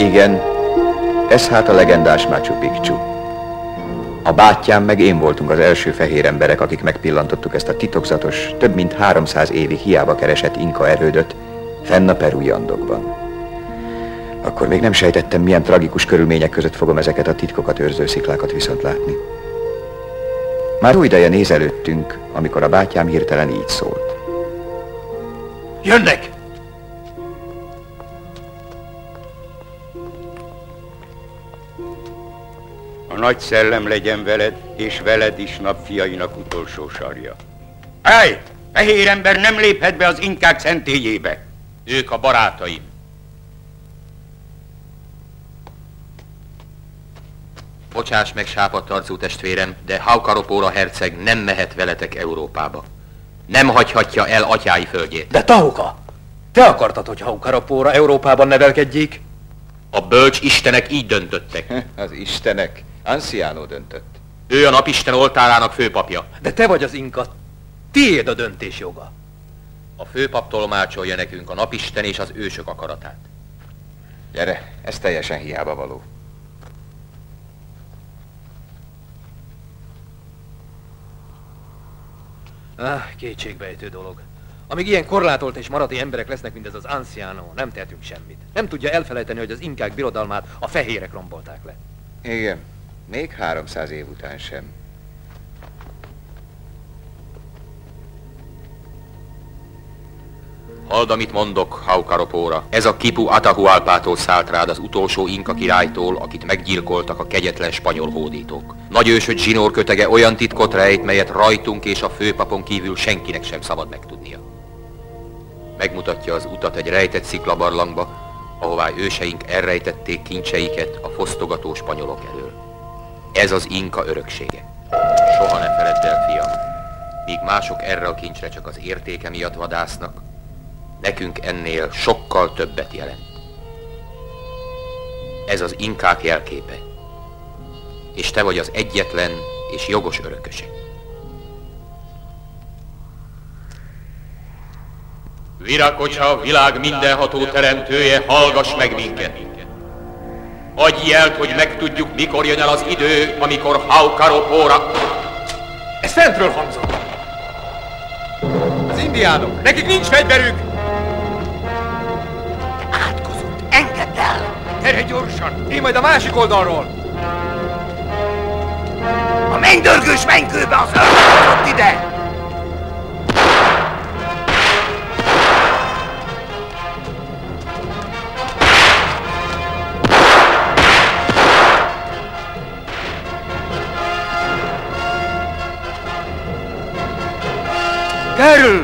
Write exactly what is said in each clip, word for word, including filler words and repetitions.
Igen, ez hát a legendás Machu Picchu. A bátyám meg én voltunk az első fehér emberek, akik megpillantottuk ezt a titokzatos, több mint háromszáz évig hiába keresett inka erődöt fenn a perui Andokban. Akkor még nem sejtettem, milyen tragikus körülmények között fogom ezeket a titkokat őrző sziklákat viszont látni. Már jó ideje néz előttünk, amikor a bátyám hirtelen így szólt. Jönnek! A nagy szellem legyen veled, és veled is napfiainak utolsó sarja. Állj! Fehér ember nem léphet be az inkák szentélyébe. Ők a barátaim. Bocsáss meg, sápadt arcú testvérem, de Haukaropóra herceg nem mehet veletek Európába. Nem hagyhatja el atyái földjét. De Tauka, te akartad, hogy Haukaropóra Európában nevelkedjék? A bölcs istenek így döntöttek. Az istenek. Anciano döntött. Ő a napisten oltárának főpapja. De te vagy az inka. Tiéd a döntés joga. A főpap tolmácsolja nekünk a napisten és az ősök akaratát. Gyere, ez teljesen hiába való. Ah, kétségbejtő dolog. Amíg ilyen korlátolt és marati emberek lesznek, mint ez az Anciano, nem tehetünk semmit. Nem tudja elfelejteni, hogy az inkák birodalmát a fehérek rombolták le. Igen, még háromszáz év után sem. Halld, amit mondok, Haukaropóra. Ez a Kipu Atahualpától szállt rád, az utolsó inka királytól, akit meggyilkoltak a kegyetlen spanyol hódítók. Nagyősöd zsinór kötege olyan titkot rejt, melyet rajtunk és a főpapon kívül senkinek sem szabad megtudnia. Megmutatja az utat egy rejtett sziklabarlangba, ahová őseink elrejtették kincseiket a fosztogató spanyolok elől. Ez az inka öröksége. Soha ne feledd el, fiam. Míg mások erre a kincsre csak az értéke miatt vadásznak, nekünk ennél sokkal többet jelent. Ez az inkák jelképe, és te vagy az egyetlen és jogos örököse. Virakocsa, világ mindenható teremtője, hallgass meg minket! Adj jelt, hogy megtudjuk, mikor jön el az idő, amikor Haukaropóra... Ez fentről hangzott! Az indiánok, nekik nincs fegyverük! Átkozott, engedd el! Gyere gyorsan, én majd a másik oldalról! A mennydörgős mennykőbe az ördög ide! Kerül!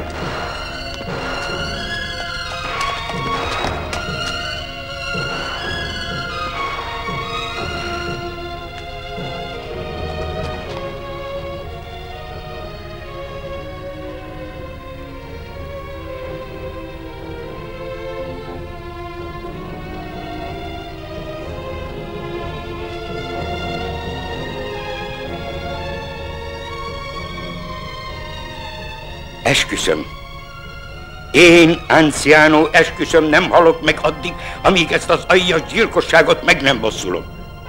Esküszöm. Én, Anciano, esküszöm, nem halok meg addig, amíg ezt az aljas gyilkosságot meg nem bosszulom.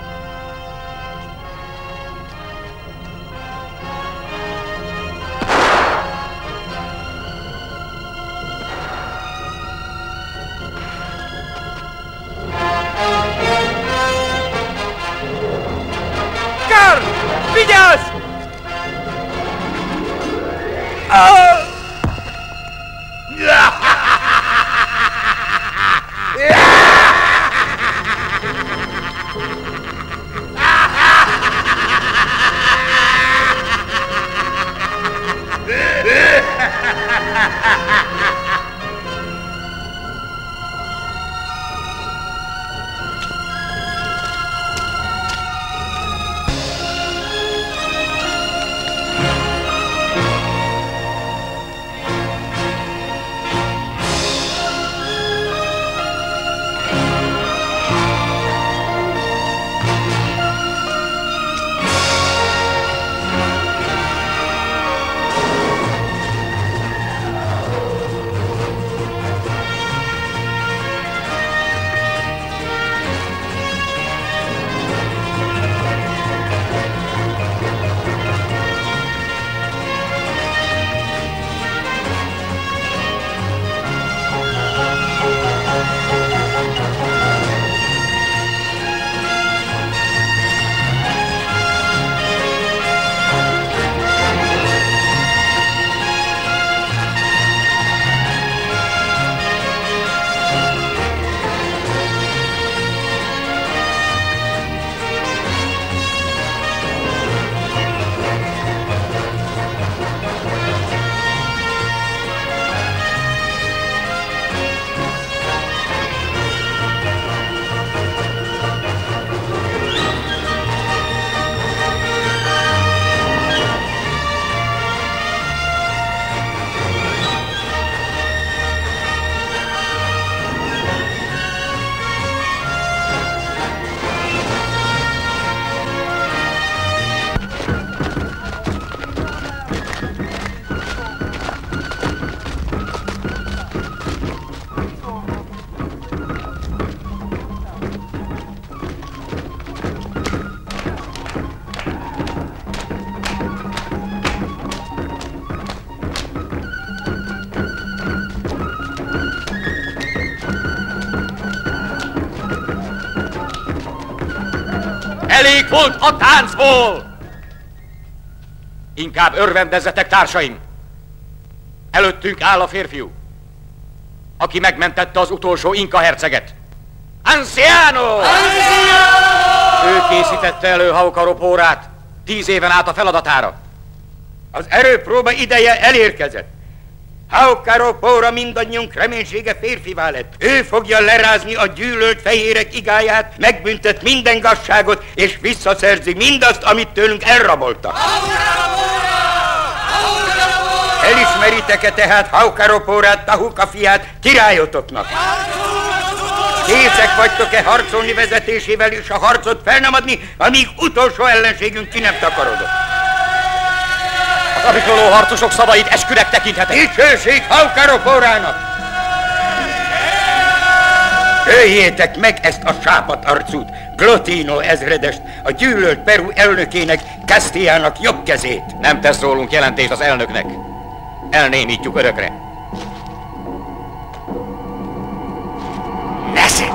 Karl! Vigyázz! Kifolt a táncból! Inkább örvendezzetek, társaim! Előttünk áll a férfiú, aki megmentette az utolsó inka herceget. Anciano! Anciano! Ő készítette elő Haukaropórát tíz éven át a feladatára. Az erőpróba ideje elérkezett. Haukaropóra mindannyiunk reménysége férfivá lett. Ő fogja lerázni a gyűlölt fehérek igáját, megbüntet minden gazságot, és visszaszerzi mindazt, amit tőlünk elraboltak. Elismeritek-e tehát Haukaropórát, Tahuka fiát királyotoknak? Készek vagytok-e harcolni vezetésével és a harcot fel nem adni, amíg utolsó ellenségünk ki nem takarodott? Az abikoló harcosok szavait eskünek tekinthetek. Dicsőség Haukaropórának! Öljétek meg ezt a sápat arcút, Glotino ezredest, a gyűlölt Peru elnökének, Castillának jobb kezét. Nem tesz rólunk jelentést az elnöknek. Elnémítjuk örökre. Nesze!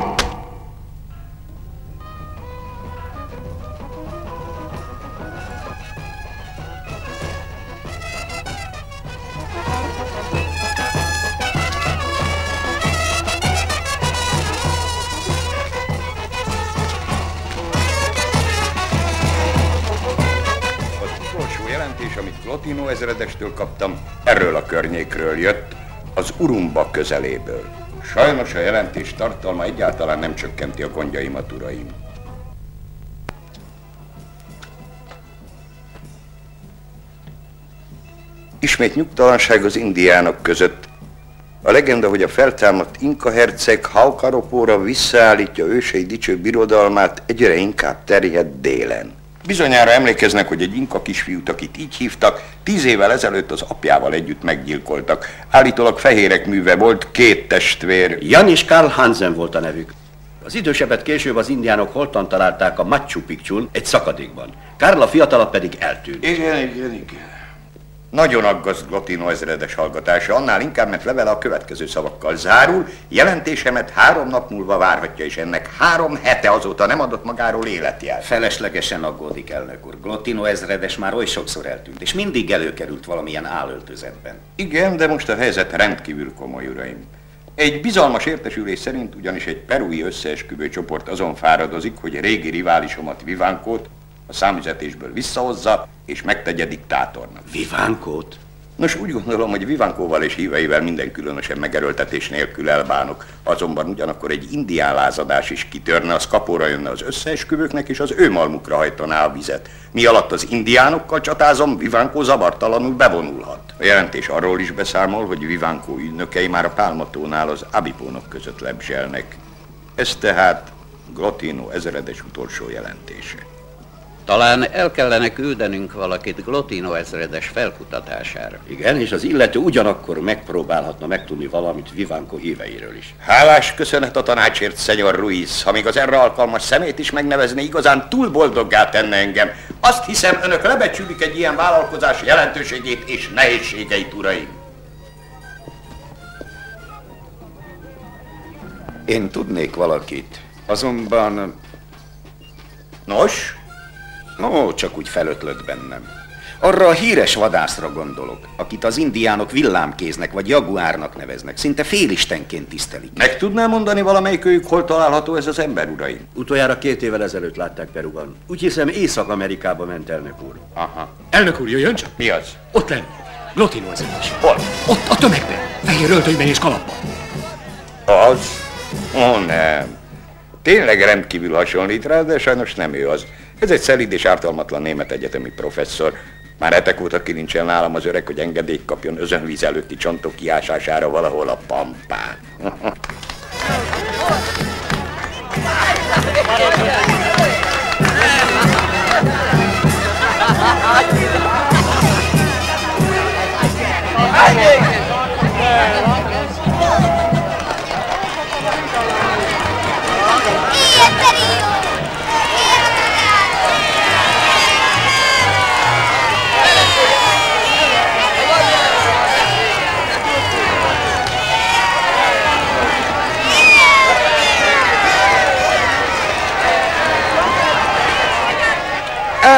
Amit Glotino ezredestől kaptam, erről a környékről jött, az Urumba közeléből. Sajnos a jelentés tartalma egyáltalán nem csökkenti a gondjaimat, uraim. Ismét nyugtalanság az indiánok között. A legenda, hogy a feltámadt inka herceg Haukaropóra visszaállítja ősei dicső birodalmát, egyre inkább terjed délen. Bizonyára emlékeznek, hogy egy inka kisfiút, akit így hívtak, tíz évvel ezelőtt az apjával együtt meggyilkoltak. Állítólag fehérek műve volt, két testvér. Jan és Karl Hansen volt a nevük. Az idősebbet később az indiánok holtan találták a Machu Picchun, egy szakadékban. Karl a fiatalabb pedig eltűnt. Igen, igen, igen. Nagyon aggaszt Glotino ezredes hallgatása, annál inkább, mert levele a következő szavakkal zárul. Jelentésemet három nap múlva várhatja, és ennek három hete azóta nem adott magáról életjelt. Feleslegesen aggódik, elnök úr. Glotino ezredes már oly sokszor eltűnt, és mindig előkerült valamilyen álöltözetben. Igen, de most a helyzet rendkívül komoly, uraim. Egy bizalmas értesülés szerint ugyanis egy perui összeesküvő csoport azon fáradozik, hogy régi riválisomat, Vivancót a számüzetésből visszahozza, és megtegye diktátornak. Vivancót? Nos, úgy gondolom, hogy Vivancóval és híveivel minden különösebb megerőltetés nélkül elbánok. Azonban ugyanakkor egy indián lázadás is kitörne, az kapóra jönne az összeesküvőknek, és az ő malmukra hajtaná a vizet. Mi alatt az indiánokkal csatázom, Vivancó zavartalanul bevonulhat. A jelentés arról is beszámol, hogy Vivancó ügynökei már a Pálmatónál az Abipónok között lebzselnek. Ez tehát Glotino ezredes utolsó jelentése. Talán el kellene küldenünk valakit Glotino ezredes felkutatására. Igen, és az illető ugyanakkor megpróbálhatna megtudni valamit Vivancó híveiről is. Hálás köszönet a tanácsért, Szenyor Ruiz. Ha még az erre alkalmas szemét is megnevezni, igazán túl boldoggá tenne engem. Azt hiszem, önök lebecsülik egy ilyen vállalkozás jelentőségét és nehézségeit, uraim. Én tudnék valakit, azonban... Nos? Ó, csak úgy felötlött bennem. Arra a híres vadászra gondolok, akit az indiánok villámkéznek vagy jaguárnak neveznek, szinte félistenként tisztelik. Meg tudná mondani valamelyikőjük, hol található ez az ember, uraim? Utoljára két évvel ezelőtt látták Peruban. Úgy hiszem, Észak-Amerikába ment, elnök úr. Aha. Elnök úr, jöjjön csak! Mi az? Ott lenn! Glotino ezredes. Hol? Ott a tömegben, fehér öltönyben és kalapban. Az? Ó, nem. Tényleg rendkívül hasonlít rá, de sajnos nem ő az. Ez egy szelíd és ártalmatlan német egyetemi professzor. Már hetek óta kinincsel nálam az öreg, hogy engedélyt kapjon özönvíz előtti csontok kiásására valahol a Pampán.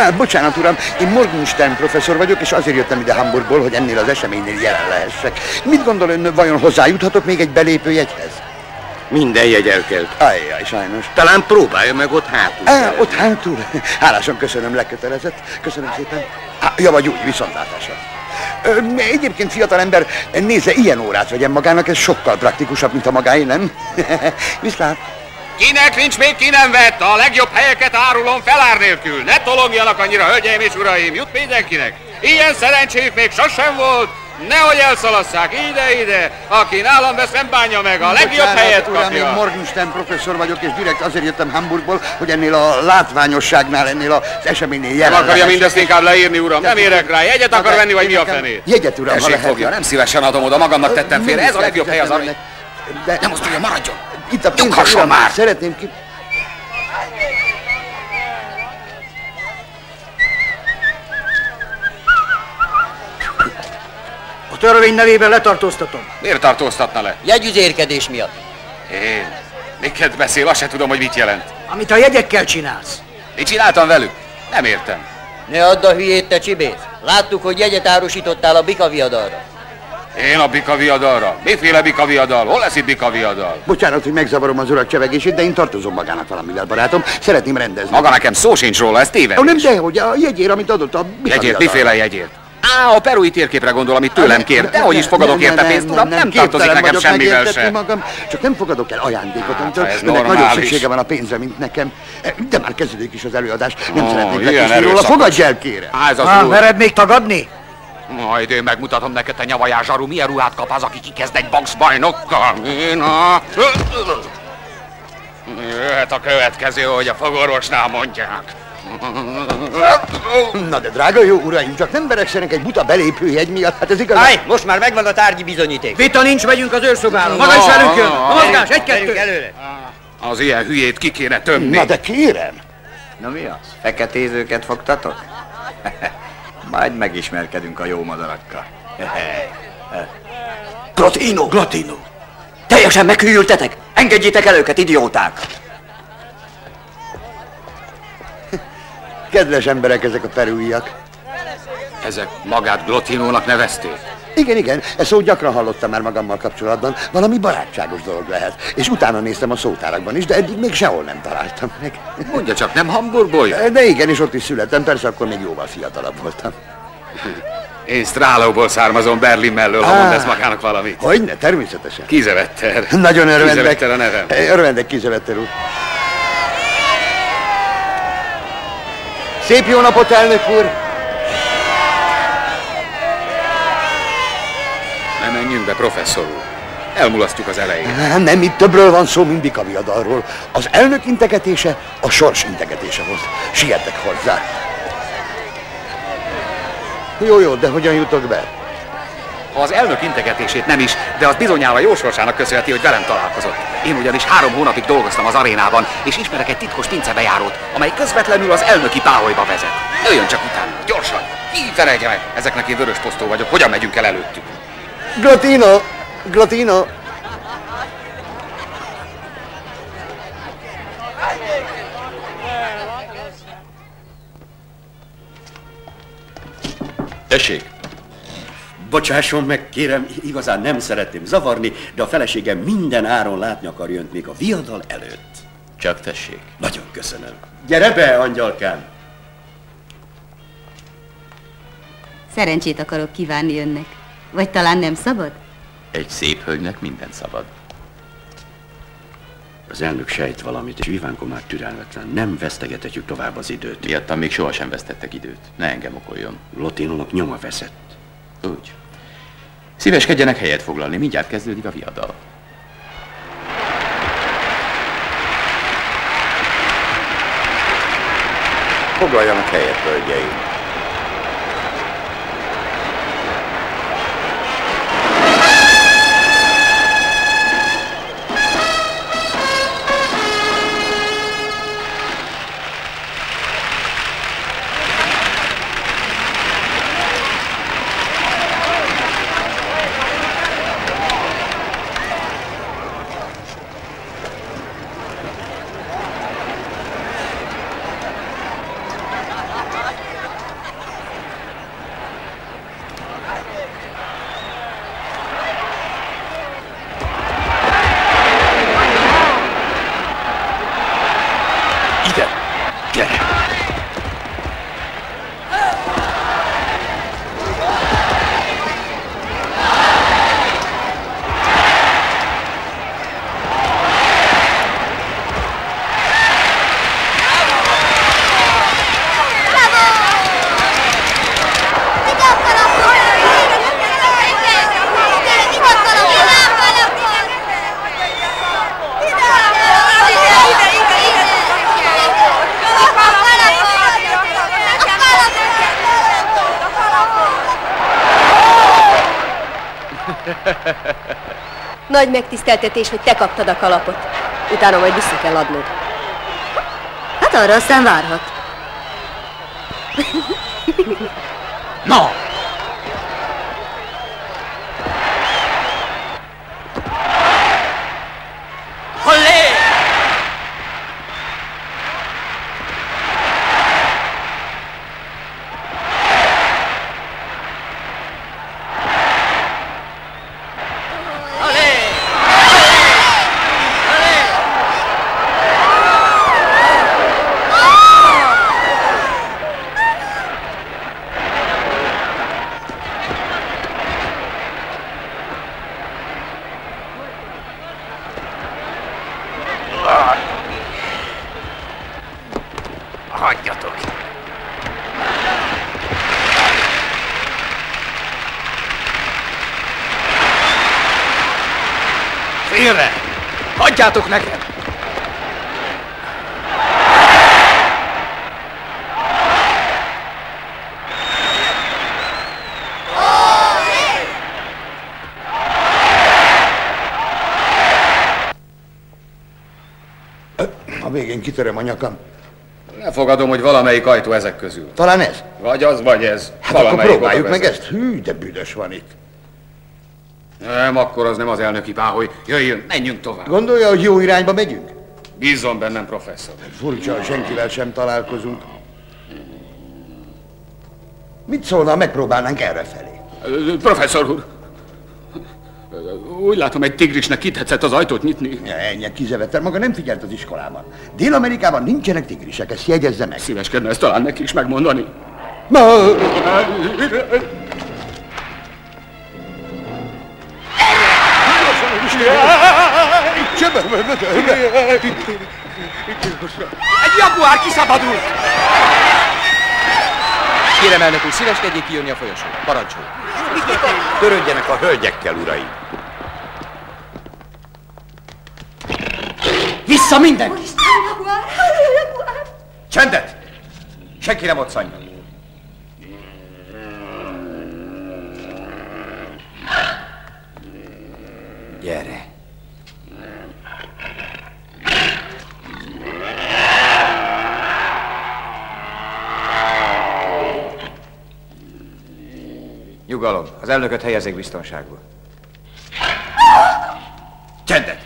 Á, bocsánat, uram, én Morgenstern professzor vagyok, és azért jöttem ide Hamburgból, hogy ennél az eseménynél jelen lehessek. Mit gondol ön, vajon hozzájuthatok még egy belépőjegyhez? Minden jegy elkelt. Ajjaj, sajnos. Talán próbálja meg ott hátul. Á, ott hátul? Hálásan köszönöm, lekötelezett. Köszönöm szépen. Á, ja, vagy úgy, viszontlátásra. Ö, egyébként, fiatalember, nézze, ilyen órát vegyen magának, ez sokkal praktikusabb, mint a magáé, nem? Viszlát. Kinek nincs még ki nem vett? A legjobb helyeket árulom felár nélkül. Ne tolongjanak annyira, hölgyeim és uraim, jut mindenkinek. Ilyen szerencséjük még sosem volt. Nehogy elszalasszák ide-ide. Aki nálam vesz, nem bánja meg. A legjobb Bocsánat, helyet uram, kapja. én Morgenstern professzor vagyok, és direkt azért jöttem Hamburgból, hogy ennél a látványosságnál, ennél az eseménynél jelen Nem akarja lehessek. mindezt inkább leírni, uram. Nem érek rá. Jegyet akar venni, vagy mi a fenét? Jegyet, uram, ha Tessék, lehet. fogja, nem szívesen adom oda, magamnak tettem félre. Ez a legjobb hely az arra. De Nem azt tudja, maradjon. itt a pénz, Nyughasson uram, már! szeretném ki... A törvény nevében letartóztatom. Miért tartóztatna le? Jegyüzérkedés miatt. Én? Miket beszél? Azt se tudom, hogy mit jelent. Amit a jegyekkel csinálsz. Mit csináltam velük? Nem értem. Ne add a hülyét, te csibész. Láttuk, hogy jegyet árusítottál a bikaviadalra. Én a bikaviadalra? Miféle bikaviadal? Hol lesz itt bikaviadal? Bocsánat, hogy megzavarom az urak csevegését, de én tartozom magának valamivel, barátom. Szeretném rendezni. Maga nekem szó sincs róla, ez tévedés. Ó, nem, de hogy a jegyér, amit adott a Jegyért, bikaviadalra. miféle jegyért? Á, a perui térképre gondol, amit tőlem kér. Dehogy is fogadok érte pénzt, uram, nem tartozik nekem semmivel sem. Magam, csak nem fogadok el ajándékot, Hát, amitől ez önnek normális. nagyobb szüksége van a pénzre, mint nekem. De már kezdődik is az előadás, nem Ó, szeretnék ilyen lekésni róla. erőszakos. Fogadj el, kérem! Á, ez az Há, úr. mered még tagadni? Majd én megmutatom neked, te nyavajás zsaru, milyen ruhát kap az, aki kikezd egy boxbajnokkal. Én a... Jöhet a következő, hogy a fogorvosnál mondják. Na de drága jó uraim, csak nem verekszenek egy buta belépőjegy miatt, hát ez igaz. Állj, most már megvan a tárgyi bizonyíték. Vita nincs, megyünk az őrszobára. Maga is velünk jön. A mozgás, egy-kettő. előre. Az ilyen hülyét ki kéne tömni. Na de kérem! Na mi az? Feketézőket fogtatok? Majd megismerkedünk a jó madarakkal. Glotino! Glotino! Teljesen meghűltetek! Engedjétek el őket, idióták! Kedves emberek ezek a perúiak. Ezek magát Glotinónak nevezték? Igen, igen, ezt szót gyakran hallottam már magammal kapcsolatban. Valami barátságos dolog lehet. És utána néztem a szótárakban is, de eddig még sehol nem találtam meg. Mondja csak, nem Hamburgból jön? De igen, és ott is születtem, persze akkor még jóval fiatalabb voltam. Én Strálóból származom, Berlin mellől, ha mond ez magának valamit. Hogyne, természetesen. Kizevetter. Nagyon örvendek. Kizevetter a nevem. Örvendek, Kizevetter úr. Szép jó napot, elnök úr! Ne menjünk be, professzor úr. Elmulasztjuk az elején. Nem, nem, itt többről van szó, mint bikaviadalról. Az elnök integetése a sors integetése volt. Sietek hozzá. Jó, jó, de hogyan jutok be? Ha az elnök integetését nem is, de az bizonyára jó sorsának köszönheti, hogy velem találkozott. Én ugyanis három hónapig dolgoztam az arénában, és ismerek egy titkos pincebejárót, amely közvetlenül az elnöki páholyba vezet. Jöjjön csak utána, gyorsan! Ki felejtje meg! Ezeknek én vörös posztó vagyok, hogyan megyünk el előttük? Glotino! Glotino! Tessék! Bocsásson meg, kérem, igazán nem szeretném zavarni, de a feleségem minden áron látni akar jönt még a viadal előtt. Csak tessék. Nagyon köszönöm. Gyere be, angyalkám! Szerencsét akarok kívánni önnek. Vagy talán nem szabad? Egy szép hölgynek minden szabad. Az elnök sejt valamit, és Ivánko már türelmetlen. Nem vesztegethetjük tovább az időt. Miattam még sohasem vesztettek időt. Ne engem okoljon. Glotinónak nyoma veszett. Úgy. Szíveskedjenek helyet foglalni, mindjárt kezdődik a viadal. Foglaljanak helyet, hölgyeim. Nagy megtiszteltetés, hogy te kaptad a kalapot. Utána majd vissza kell adnod. Hát arra aztán várhat. Na! Hollé! Hagyjatok! Félre! Hagyjátok nekem! A végén kitöröm a nyakam. Elfogadom, hogy valamelyik ajtó ezek közül. Talán ez? Vagy az, vagy ez. Hát akkor próbáljuk meg ezt. Hű, de büdös van itt. Nem, akkor az nem az elnöki páholy. Jöjjön, menjünk tovább. Gondolja, hogy jó irányba megyünk? Bízzon bennem, professzor. Furcsa, hogy senkivel sem találkozunk. Mit szólna, ha megpróbálnánk errefelé? Professzor úr! Úgy látom, egy tigrisnek kitetszett az ajtót nyitni. Ja, ennyi kizevetter, maga nem figyelt az iskolában. Dél-Amerikában nincsenek tigrisek, ezt jegyezze meg. Szíveskedne ezt talán neki is megmondani. Ma... Egy jaguár kiszabadult! Kérem, elnök úr, szíveskedjék kijönni a folyosóra. Parancsolj! Törődjenek a hölgyekkel, uraim! Vissza mindenki! Csendet! Senki nem otszanja! Gyere! Nyugalom, az elnököt helyezzék biztonságba. Csendet!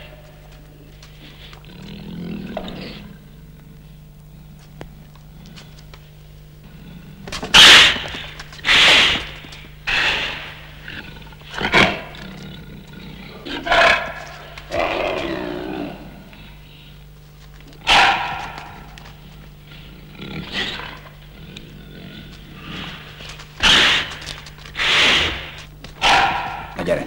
Na gyere!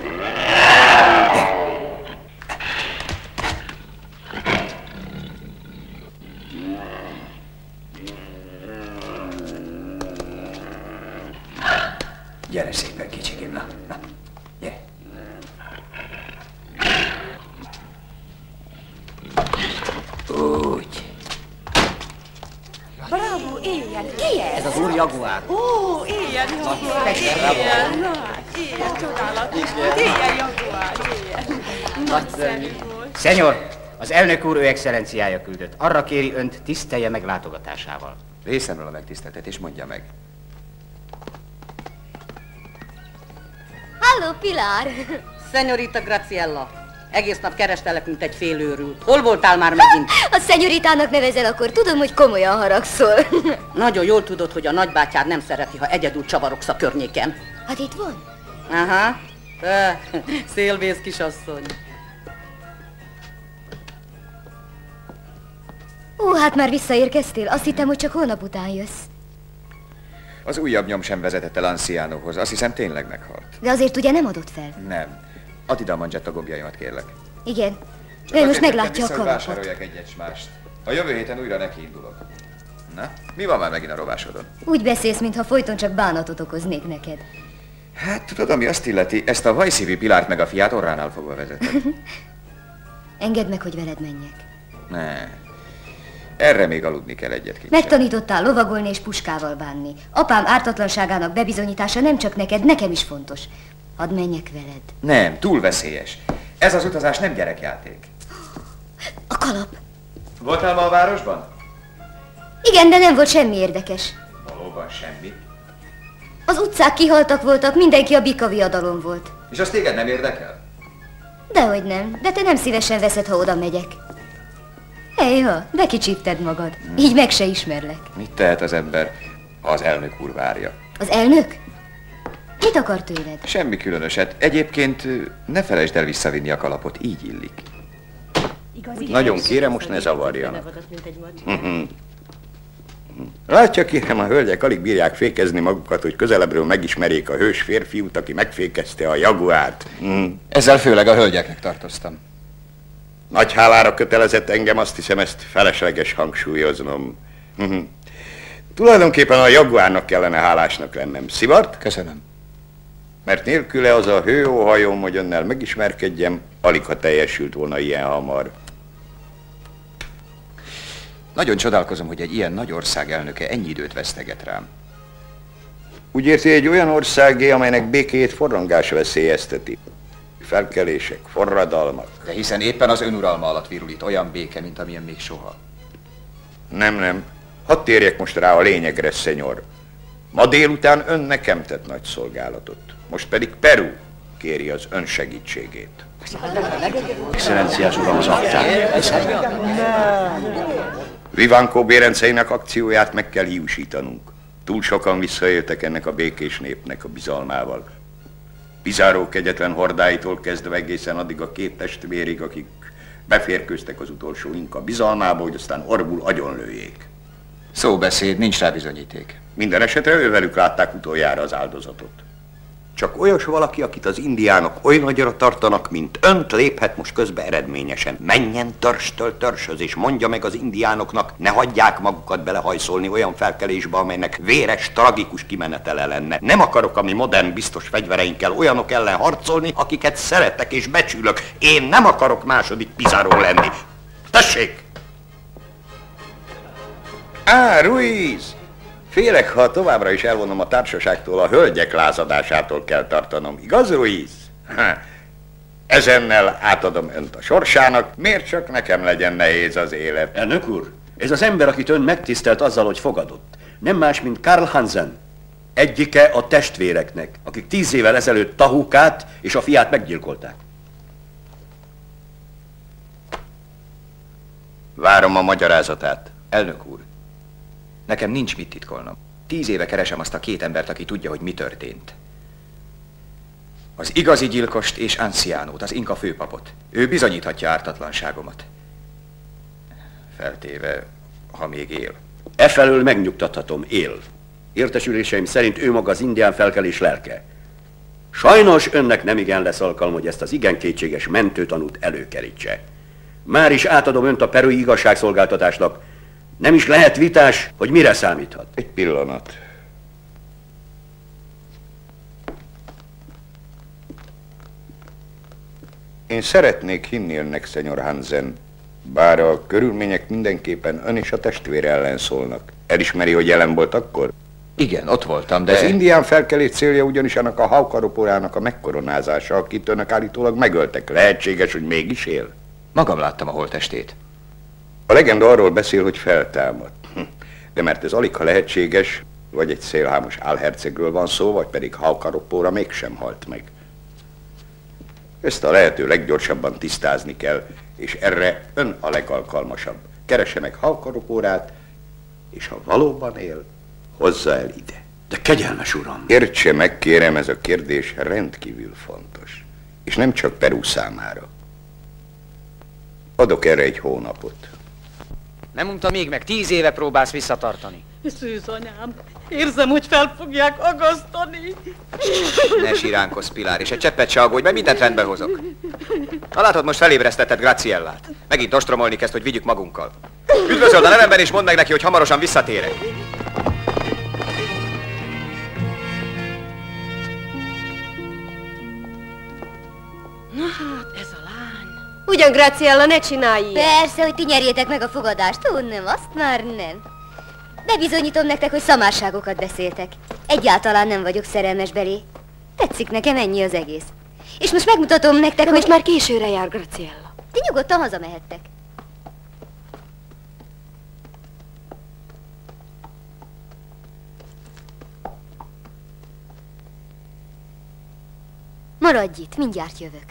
Gyere szépen, kicsikém, na, na, gyere. Úgy. Bravo, éjjel! Ki ez? Ez az úr jaguár. Ó, éjjel, jaguár, éjjel! Éjjel, csodálatos volt, éjjel, jaguár, éjjel! Nagyszerű volt. Szenyor, az elnök úr ő excellenciája küldött. Arra kéri önt, tisztelje meg látogatásával. Részemről a megtiszteltetés, mondja meg. Halló, Pilar! Szenyorita Graciella, egész nap kerestelek, mint egy félőrült. Hol voltál már megint? A szenyoritának nevezel, akkor tudom, hogy komolyan haragszol. Nagyon jól tudod, hogy a nagybátyád nem szereti, ha egyedül csavarogsz a környéken. Hát itt van? Aha, Öh, szélvész kisasszony. Ó, hát már visszaérkeztél? Azt hittem, hogy csak holnap után jössz. Az újabb nyom sem vezetett el Ancianohoz. Azt hiszem, tényleg meghalt. De azért ugye nem adott fel? Nem. Add ide a manzsetta gombjaimat, kérlek. Igen. Csak Ő most azért meglátja jöttem a vissza, hogy kalapot. vásároljak egyet mást. A jövő héten újra nekiindulok. Na, mi van már megint a rovásodon? Úgy beszélsz, mintha folyton csak bánatot okoznék neked. Hát tudod, ami azt illeti, ezt a vajszívű Pilárt meg a fiát orránál fogva vezeted. Engedd meg, hogy veled menjek. Ne. Erre még aludni kell egyet, kincsem. Megtanítottál lovagolni és puskával bánni. Apám ártatlanságának bebizonyítása nem csak neked, nekem is fontos. Hadd menjek veled. Nem, túl veszélyes. Ez az utazás nem gyerekjáték. A kalap. Voltál ma a városban? Igen, de nem volt semmi érdekes. Valóban semmi. Az utcák kihaltak voltak, mindenki a bika viadalon volt. És az téged nem érdekel? Dehogy nem, de te nem szívesen veszed, ha oda megyek. Ejha, de kicsípted magad. Hmm. Így meg se ismerlek. Mit tehet az ember, ha az elnök úr várja? Az elnök? Mit akar tőled? Semmi különöset. Egyébként ne felejtsd el visszavinni a kalapot, így illik. Igazi Nagyon kérem, most ne zavarjanak. Látja, kérem, a hölgyek alig bírják fékezni magukat, hogy közelebbről megismerjék a hős férfiút, aki megfékezte a jaguárt. Mm. Ezzel főleg a hölgyeknek tartoztam. Nagy hálára kötelezett engem, azt hiszem, ezt felesleges hangsúlyoznom. Mm-hmm. Tulajdonképpen a jaguárnak kellene hálásnak lennem. Szivart? Köszönöm. Mert nélküle az a hőóhajóm, hogy önnel megismerkedjem, alig ha teljesült volna ilyen hamar. Nagyon csodálkozom, hogy egy ilyen nagy ország elnöke ennyi időt veszteget rám. Úgy érti, egy olyan országé, amelynek békéjét forrongás veszélyezteti. Felkelések, forradalmak. De hiszen éppen az önuralma alatt virul itt olyan béke, mint amilyen még soha. Nem, nem. Hadd térjek most rá a lényegre, szenyor. Ma délután ön nekem tett nagy szolgálatot. Most pedig Peru kéri az ön segítségét. Excellenciás uram, az aktát. Vivankó bérenceinek akcióját meg kell hiúsítanunk. Túl sokan visszaéltek ennek a békés népnek a bizalmával. Pizarro kegyetlen hordáitól kezdve egészen addig a két testvérig, akik beférkőztek az utolsó inka bizalmába, hogy aztán orvul agyonlőjék. Szóbeszéd, nincs rá bizonyíték. Minden esetre ővelük látták utoljára az áldozatot. Csak olyas valaki, akit az indiánok oly nagyra tartanak, mint önt, léphet most közbe eredményesen. Menjen törstől törsöz, és mondja meg az indiánoknak, ne hagyják magukat belehajszolni olyan felkelésbe, amelynek véres, tragikus kimenetele lenne. Nem akarok a mi modern, biztos fegyvereinkkel olyanok ellen harcolni, akiket szeretek és becsülök. Én nem akarok második Pizarro lenni. Tessék! Á, Ruiz! Félek, ha továbbra is elvonom a társaságtól, a hölgyek lázadásától kell tartanom. Igaz, Ruiz? Ha, ezennel átadom önt a sorsának, miért csak nekem legyen nehéz az élet? Elnök úr, ez az ember, akit ön megtisztelt azzal, hogy fogadott, nem más, mint Karl Hansen, egyike a testvéreknek, akik tíz évvel ezelőtt Tahukát és a fiát meggyilkolták. Várom a magyarázatát. Elnök úr, nekem nincs mit titkolnom. Tíz éve keresem azt a két embert, aki tudja, hogy mi történt. Az igazi gyilkost és Anciánót, az inka főpapot. Ő bizonyíthatja ártatlanságomat. Feltéve, ha még él. Efelől megnyugtathatom, él. Értesüléseim szerint ő maga az indián felkelés lelke. Sajnos önnek nem igen lesz alkalom, hogy ezt az igen kétséges mentőtanút előkerítse. Már is átadom önt a perui igazságszolgáltatásnak. Nem is lehet vitás, hogy mire számíthat. Egy pillanat. Én szeretnék hinni önnek, szenyor Hansen, bár a körülmények mindenképpen ön és a testvére ellen szólnak. Elismeri, hogy jelen volt akkor? Igen, ott voltam, de... Az indián felkelés célja ugyanis annak a Haukaroporának a megkoronázása, akit önök állítólag megöltek. Lehetséges, hogy mégis él? Magam láttam a holttestét. A legenda arról beszél, hogy feltámadt. De mert ez alig ha lehetséges, vagy egy szélhámos álhercegről van szó, vagy pedig Haukaropóra mégsem halt meg. Ezt a lehető leggyorsabban tisztázni kell, és erre ön a legalkalmasabb. Keresse meg Haukaropórát, és ha valóban él, hozza el ide. De kegyelmes uram! Értse meg, kérem, ez a kérdés rendkívül fontos. És nem csak Peru számára. Adok erre egy hónapot. Nem unta még meg, tíz éve próbálsz visszatartani. Szűzanyám, érzem, hogy fel fogják agasztani. Ne siránkozz, Pilar, és egy cseppet se aggódj, mert mindent rendbe hozok. Na látod, most felébresztetted Graciellát. Megint ostromolni kezd, hogy vigyük magunkkal. Üdvözöld a nevemben, és mondd meg neki, hogy hamarosan visszatérek. Na hát, ez a lány. Ugyan, Graciella, ne csinálj ilyet. Persze, hogy ti nyerjétek meg a fogadást. Ó, nem, azt már nem. Bebizonyítom nektek, hogy szamárságokat beszéltek. Egyáltalán nem vagyok szerelmes belé. Tetszik nekem, ennyi az egész. És most megmutatom nektek, de hogy... most már későre jár, Graciella. Ti nyugodtan hazamehettek. Maradj itt, mindjárt jövök.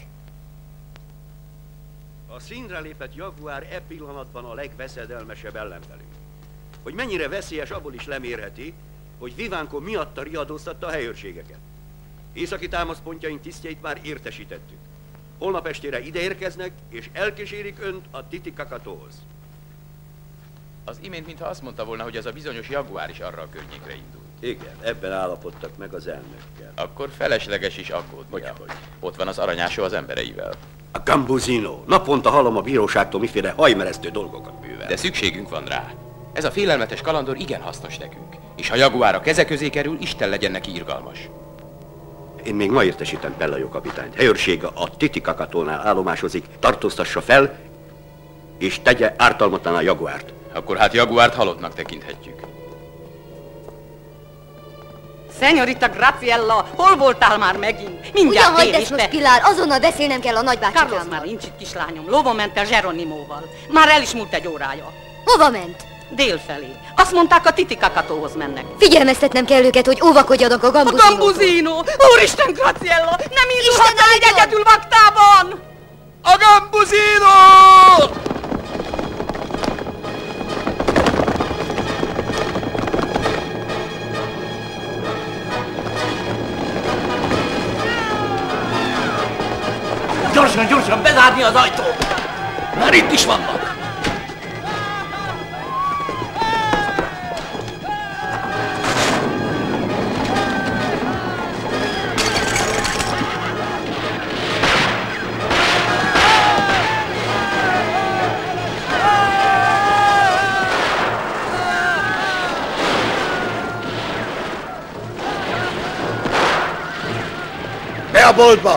A színre lépett Jaguár e pillanatban a legveszedelmesebb ellenfelünk. Hogy mennyire veszélyes, abból is lemérheti, hogy Vivanco miatta riadóztatta a helyőrségeket. Északi támaszpontjaink tisztjeit már értesítettük. Holnap estére ide érkeznek, és elkísérik önt a Titicacatóhoz. Az imént, mintha azt mondta volna, hogy az a bizonyos Jaguár is arra a környékre indult. Igen, ebben állapodtak meg az elnökkel. Akkor felesleges is aggódnia. Hogy, hogy. Ott van az aranyásó az embereivel. A Gambusino. Naponta hallom a bíróságtól miféle hajmeresztő dolgokat művel. De szükségünk van rá. Ez a félelmetes kalandor igen hasznos nekünk. És ha Jaguár a keze közé kerül, Isten legyen neki irgalmas. Én még ma értesítem Pelayo kapitányt. Helyőrsége a Titicacatónál állomásozik, tartóztassa fel, és tegye ártalmatlan a Jaguárt. Akkor hát Jaguárt halottnak tekinthetjük. Szenyorita Graciella, hol voltál már megint? Mindjárt Ugyan hagyd ezt most, Pilar, azonnal beszélnem kell a nagybácsikámmal. Carlos már nincs itt, kislányom. Lóva ment el Geronimóval. Már el is múlt egy órája. Hova ment? Dél felé. Azt mondták, a Titicacatóhoz mennek. Figyelmeztetnem kell őket, hogy óvakodjanak a Gambusino. A Gambusino! Úristen, Graciella! Nem indulhattál egy egyedül vaktában! A Gambusino! Gyorsan, gyorsan, bezárni az ajtót! Már itt is vannak! Be a boltba!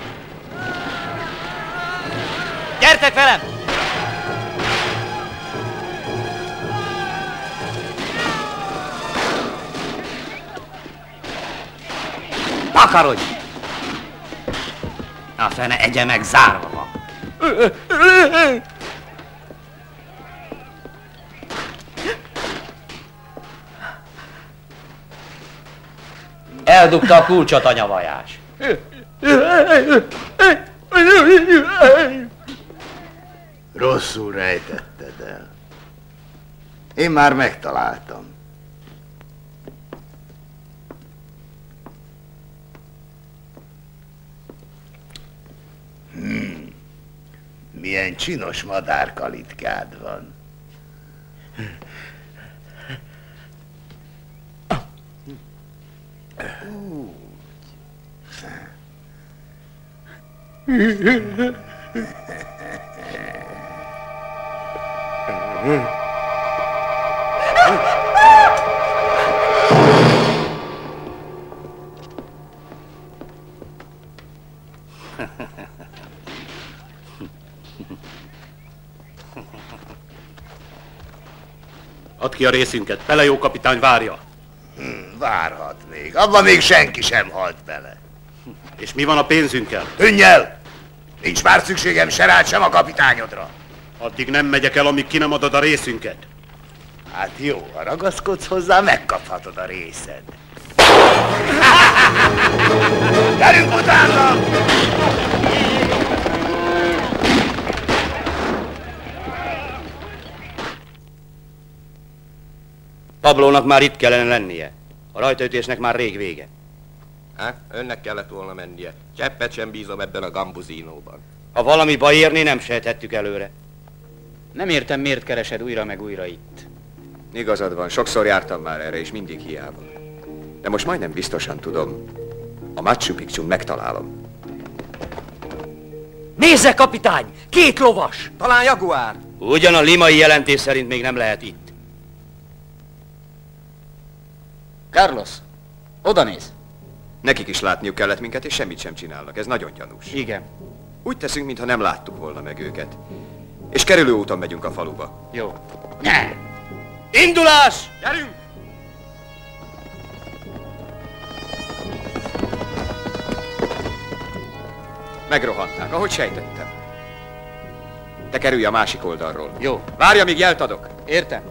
Gyertek velem! Takarodj! A fene egye meg, zárva van. Eldugta a kulcsot, anyavajás. Rosszul rejtetted el. Én már megtaláltam. Hmm. Milyen csinos madárkalitkád van. Úgy. Add ki a részünket, Pelayo kapitány várja. Hmm, várhat még, abban még senki sem halt bele. És mi van a pénzünkkel? Tűnj el! Nincs már szükségem se rád, sem a kapitányodra. Addig nem megyek el, amíg ki nem adod a részünket. Hát jó, ha ragaszkodsz hozzá, megkaphatod a részed. Gyerünk utána! Pablónak már itt kellene lennie. A rajtaütésnek már rég vége. Hát, önnek kellett volna mennie. Cseppet sem bízom ebben a Gambusinóban. Ha valami baj érni, nem sejthettük előre. Nem értem, miért keresed újra meg újra itt. Igazad van, sokszor jártam már erre, és mindig hiába. De most majdnem biztosan tudom, a Machu Picchun megtalálom. Nézze, kapitány! Két lovas! Talán Jaguár! Ugyan a limai jelentés szerint még nem lehet itt. Carlos, oda néz! Nekik is látniuk kellett minket, és semmit sem csinálnak. Ez nagyon gyanús. Igen. Úgy teszünk, mintha nem láttuk volna meg őket. És kerülő úton megyünk a faluba. Jó. Ne! Indulás! Gyerünk! Megrohanták, ahogy sejtettem. Te kerülj a másik oldalról. Jó. Várj, amíg jelt adok. Értem.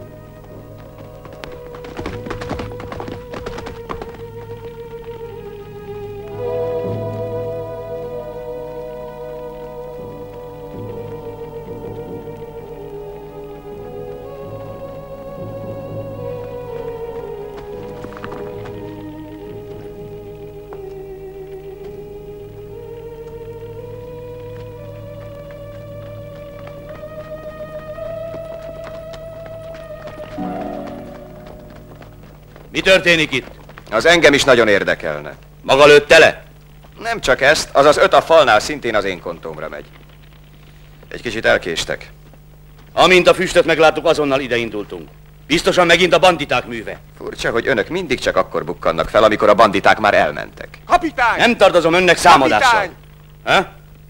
Mi történik itt? Az engem is nagyon érdekelne. Maga lőtte le? Nem csak ezt, az az öt a falnál szintén az én kontómra megy. Egy kicsit elkéstek. Amint a füstöt megláttuk, azonnal ide indultunk. Biztosan megint a banditák műve. Furcsa, hogy önök mindig csak akkor bukkannak fel, amikor a banditák már elmentek. Kapitány! Nem tartozom önnek számadással. Ha?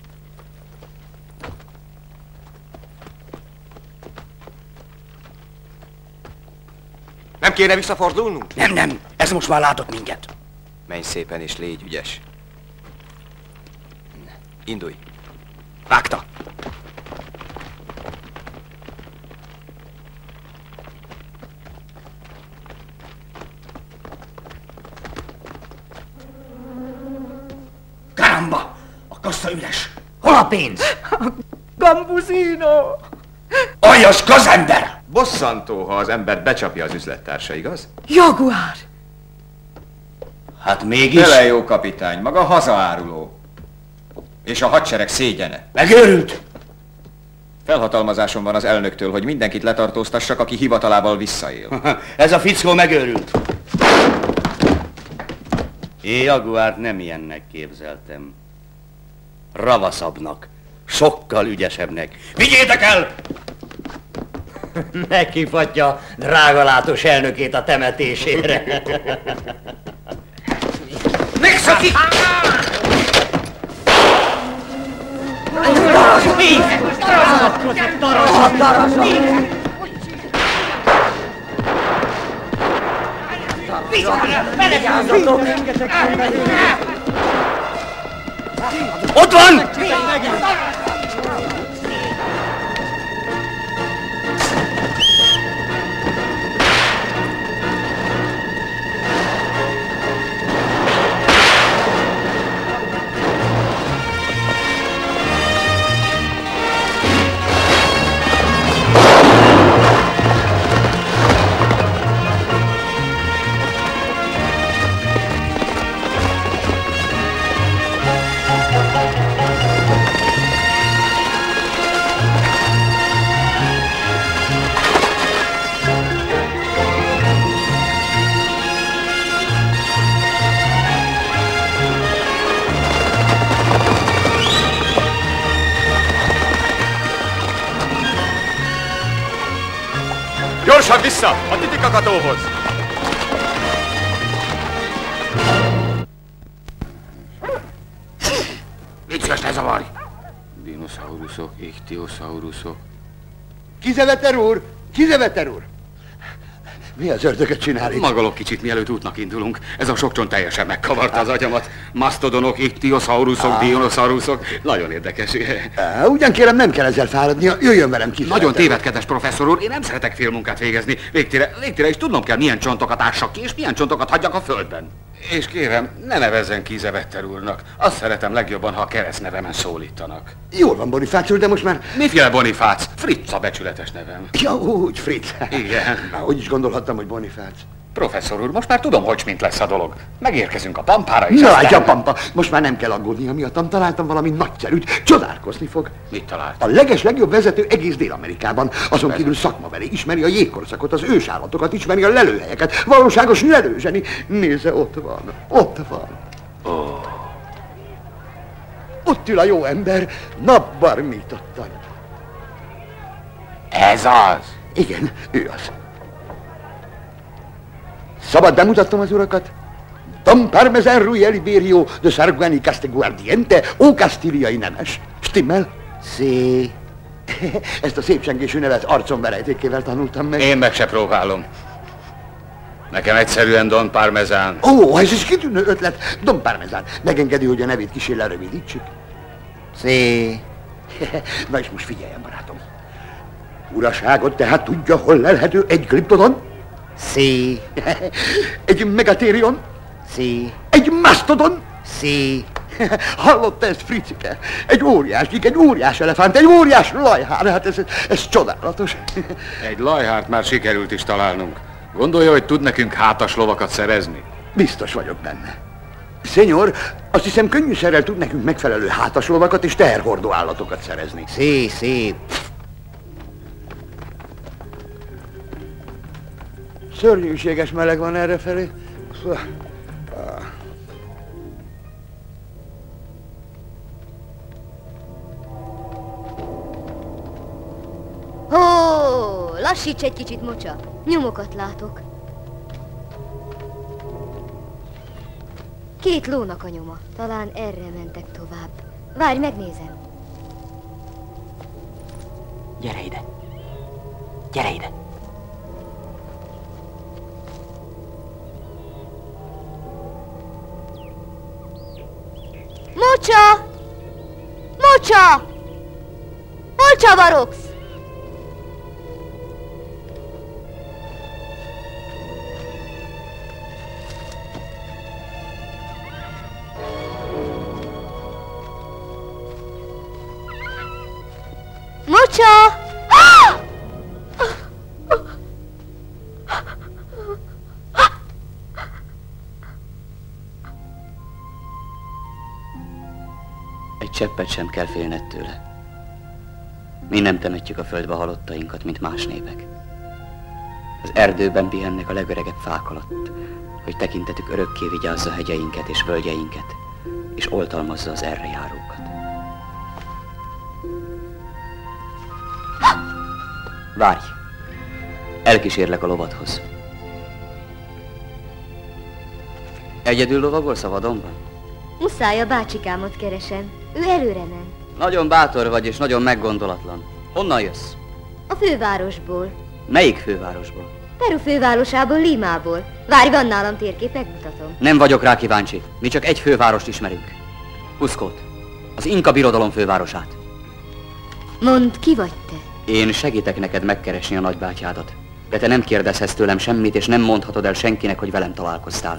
Nem kéne visszafordulnunk? Nem, nem. Ez most már látott minket. Menj szépen és légy ügyes. Indulj. Vágta. Caramba! A kassa üres. Hol a pénz? Gambusino! Aljas gazember! Bosszantó, ha az ember becsapja az üzlettársa, igaz? Jaguár! Hát mégis... Tele jó kapitány, maga hazaáruló. És a hadsereg szégyene. Megőrült! Felhatalmazásom van az elnöktől, hogy mindenkit letartóztassak, aki hivatalával visszaél. Ez a fickó megőrült. Én Jaguárt nem ilyennek képzeltem. Ravaszabbnak, sokkal ügyesebbnek. Vigyétek el! Megkifatja drágalátós elnökét a temetésére. Megszaki! Darasd még! Darasd! Darasd! Darasd! Ott van! Gyorsan vissza! A titikakatóhoz! Légy szíves, ne zavarj! Dinoszauruszok, ichthyosaurusok. Kizeveter úr! Kizeveter úr! Mi az ördögöt csinál itt? Magalok kicsit, mielőtt útnak indulunk. Ez a sok csont teljesen megkavarta az agyamat. Mastodonok, ichthyosaurusok, dinoszauruszok. Nagyon érdekes. Á, ugyan kérem, nem kell ezzel fáradnia. Jöjjön velem ki. Nagyon tévedkedés, professzor úr. Én nem szeretek félmunkát végezni. Végtére, végtére is tudnom kell, milyen csontokat ássak ki, és milyen csontokat hagyjak a földben. És kérem, ne nevezzen Kizevetter úrnak. Azt szeretem legjobban, ha a keresztnevemen szólítanak. Jól van, Bonifác úr, de most már... Miféle Bonifác? Fritz a becsületes nevem. Ja, úgy, Fritz. Igen. Na, úgy is gondolhattam, hogy Bonifác. Professzor úr, most már tudom, hogy mint lesz a dolog. Megérkezünk a Pampára is. Na, aztán... látja, Pampa, most már nem kell aggódnia miattam. Találtam valami nagyszerűt. Csodálkozni fog. Mit talált? A leges legjobb vezető egész Dél-Amerikában. Azon kívül szakmabeli, ismeri a jégkorszakot, az ősállatokat, ismeri a lelőhelyeket. Valóságos lelőzseni. Nézze, ott van. Ott van. Oh. Ott ül a jó ember, napbarmítottan. Ez az? Igen, ő az. Szabad bemutatnom az urakat? Don Parmesan Rui Eliberio de Sarguani Casteguardiente, ó kasztíliai nemes. Stimmel? Szé. Ezt a szépcsengésű nevet arcomverejtékével tanultam meg. Én meg se próbálom. Nekem egyszerűen Don Parmesan. Ó, ez is kitűnő ötlet. Don Parmesan. Megengedi, hogy a nevét kicsit lerövidítsük? Szé. Na és most figyeljen, barátom. Uraságot tehát tudja, hol lelhető egy Glyptodon? Szé. Egy Megatherion? Szé. Egy Mastodon? Szé. Hallotta ezt, Fricike? Egy óriás gyík, egy óriás elefánt, egy óriás lajhár, hát ez, ez csodálatos. Egy lajhárt már sikerült is találnunk. Gondolja, hogy tud nekünk hátas lovakat szerezni? Biztos vagyok benne. Szenyor, azt hiszem könnyűszerrel tud nekünk megfelelő hátas lovakat és teherhordó állatokat szerezni. Szé, szé. Szörnyűséges meleg van errefelé. Ó, lassíts egy kicsit, Mocsa. Nyomokat látok. Két lónak a nyoma. Talán erre mentek tovább. Várj, megnézem. Gyere ide. Gyere ide. Mocsa! Mocsa! Hol csavarogsz? Mocsa! Ah! Egy cseppet sem kell félned tőle. Mi nem temetjük a földbe halottainkat, mint más népek. Az erdőben pihennek a legöregebb fák alatt, hogy tekintetük örökké vigyázza hegyeinket és völgyeinket, és oltalmazza az erre járókat. Várj! Elkísérlek a lovadhoz. Egyedül lovagolsz a vadonban? Muszáj, a bácsikámot keresem. Ő előre ment. Nagyon bátor vagy és nagyon meggondolatlan. Honnan jössz? A fővárosból. Melyik fővárosból? Peru fővárosából, Limából. Várj, van nálam térkép, megmutatom. Nem vagyok rá kíváncsi. Mi csak egy fővárost ismerünk. Cuscót. Az Inka birodalom fővárosát. Mondd, ki vagy te? Én segítek neked megkeresni a nagybátyádat. De te nem kérdezhetsz tőlem semmit, és nem mondhatod el senkinek, hogy velem találkoztál.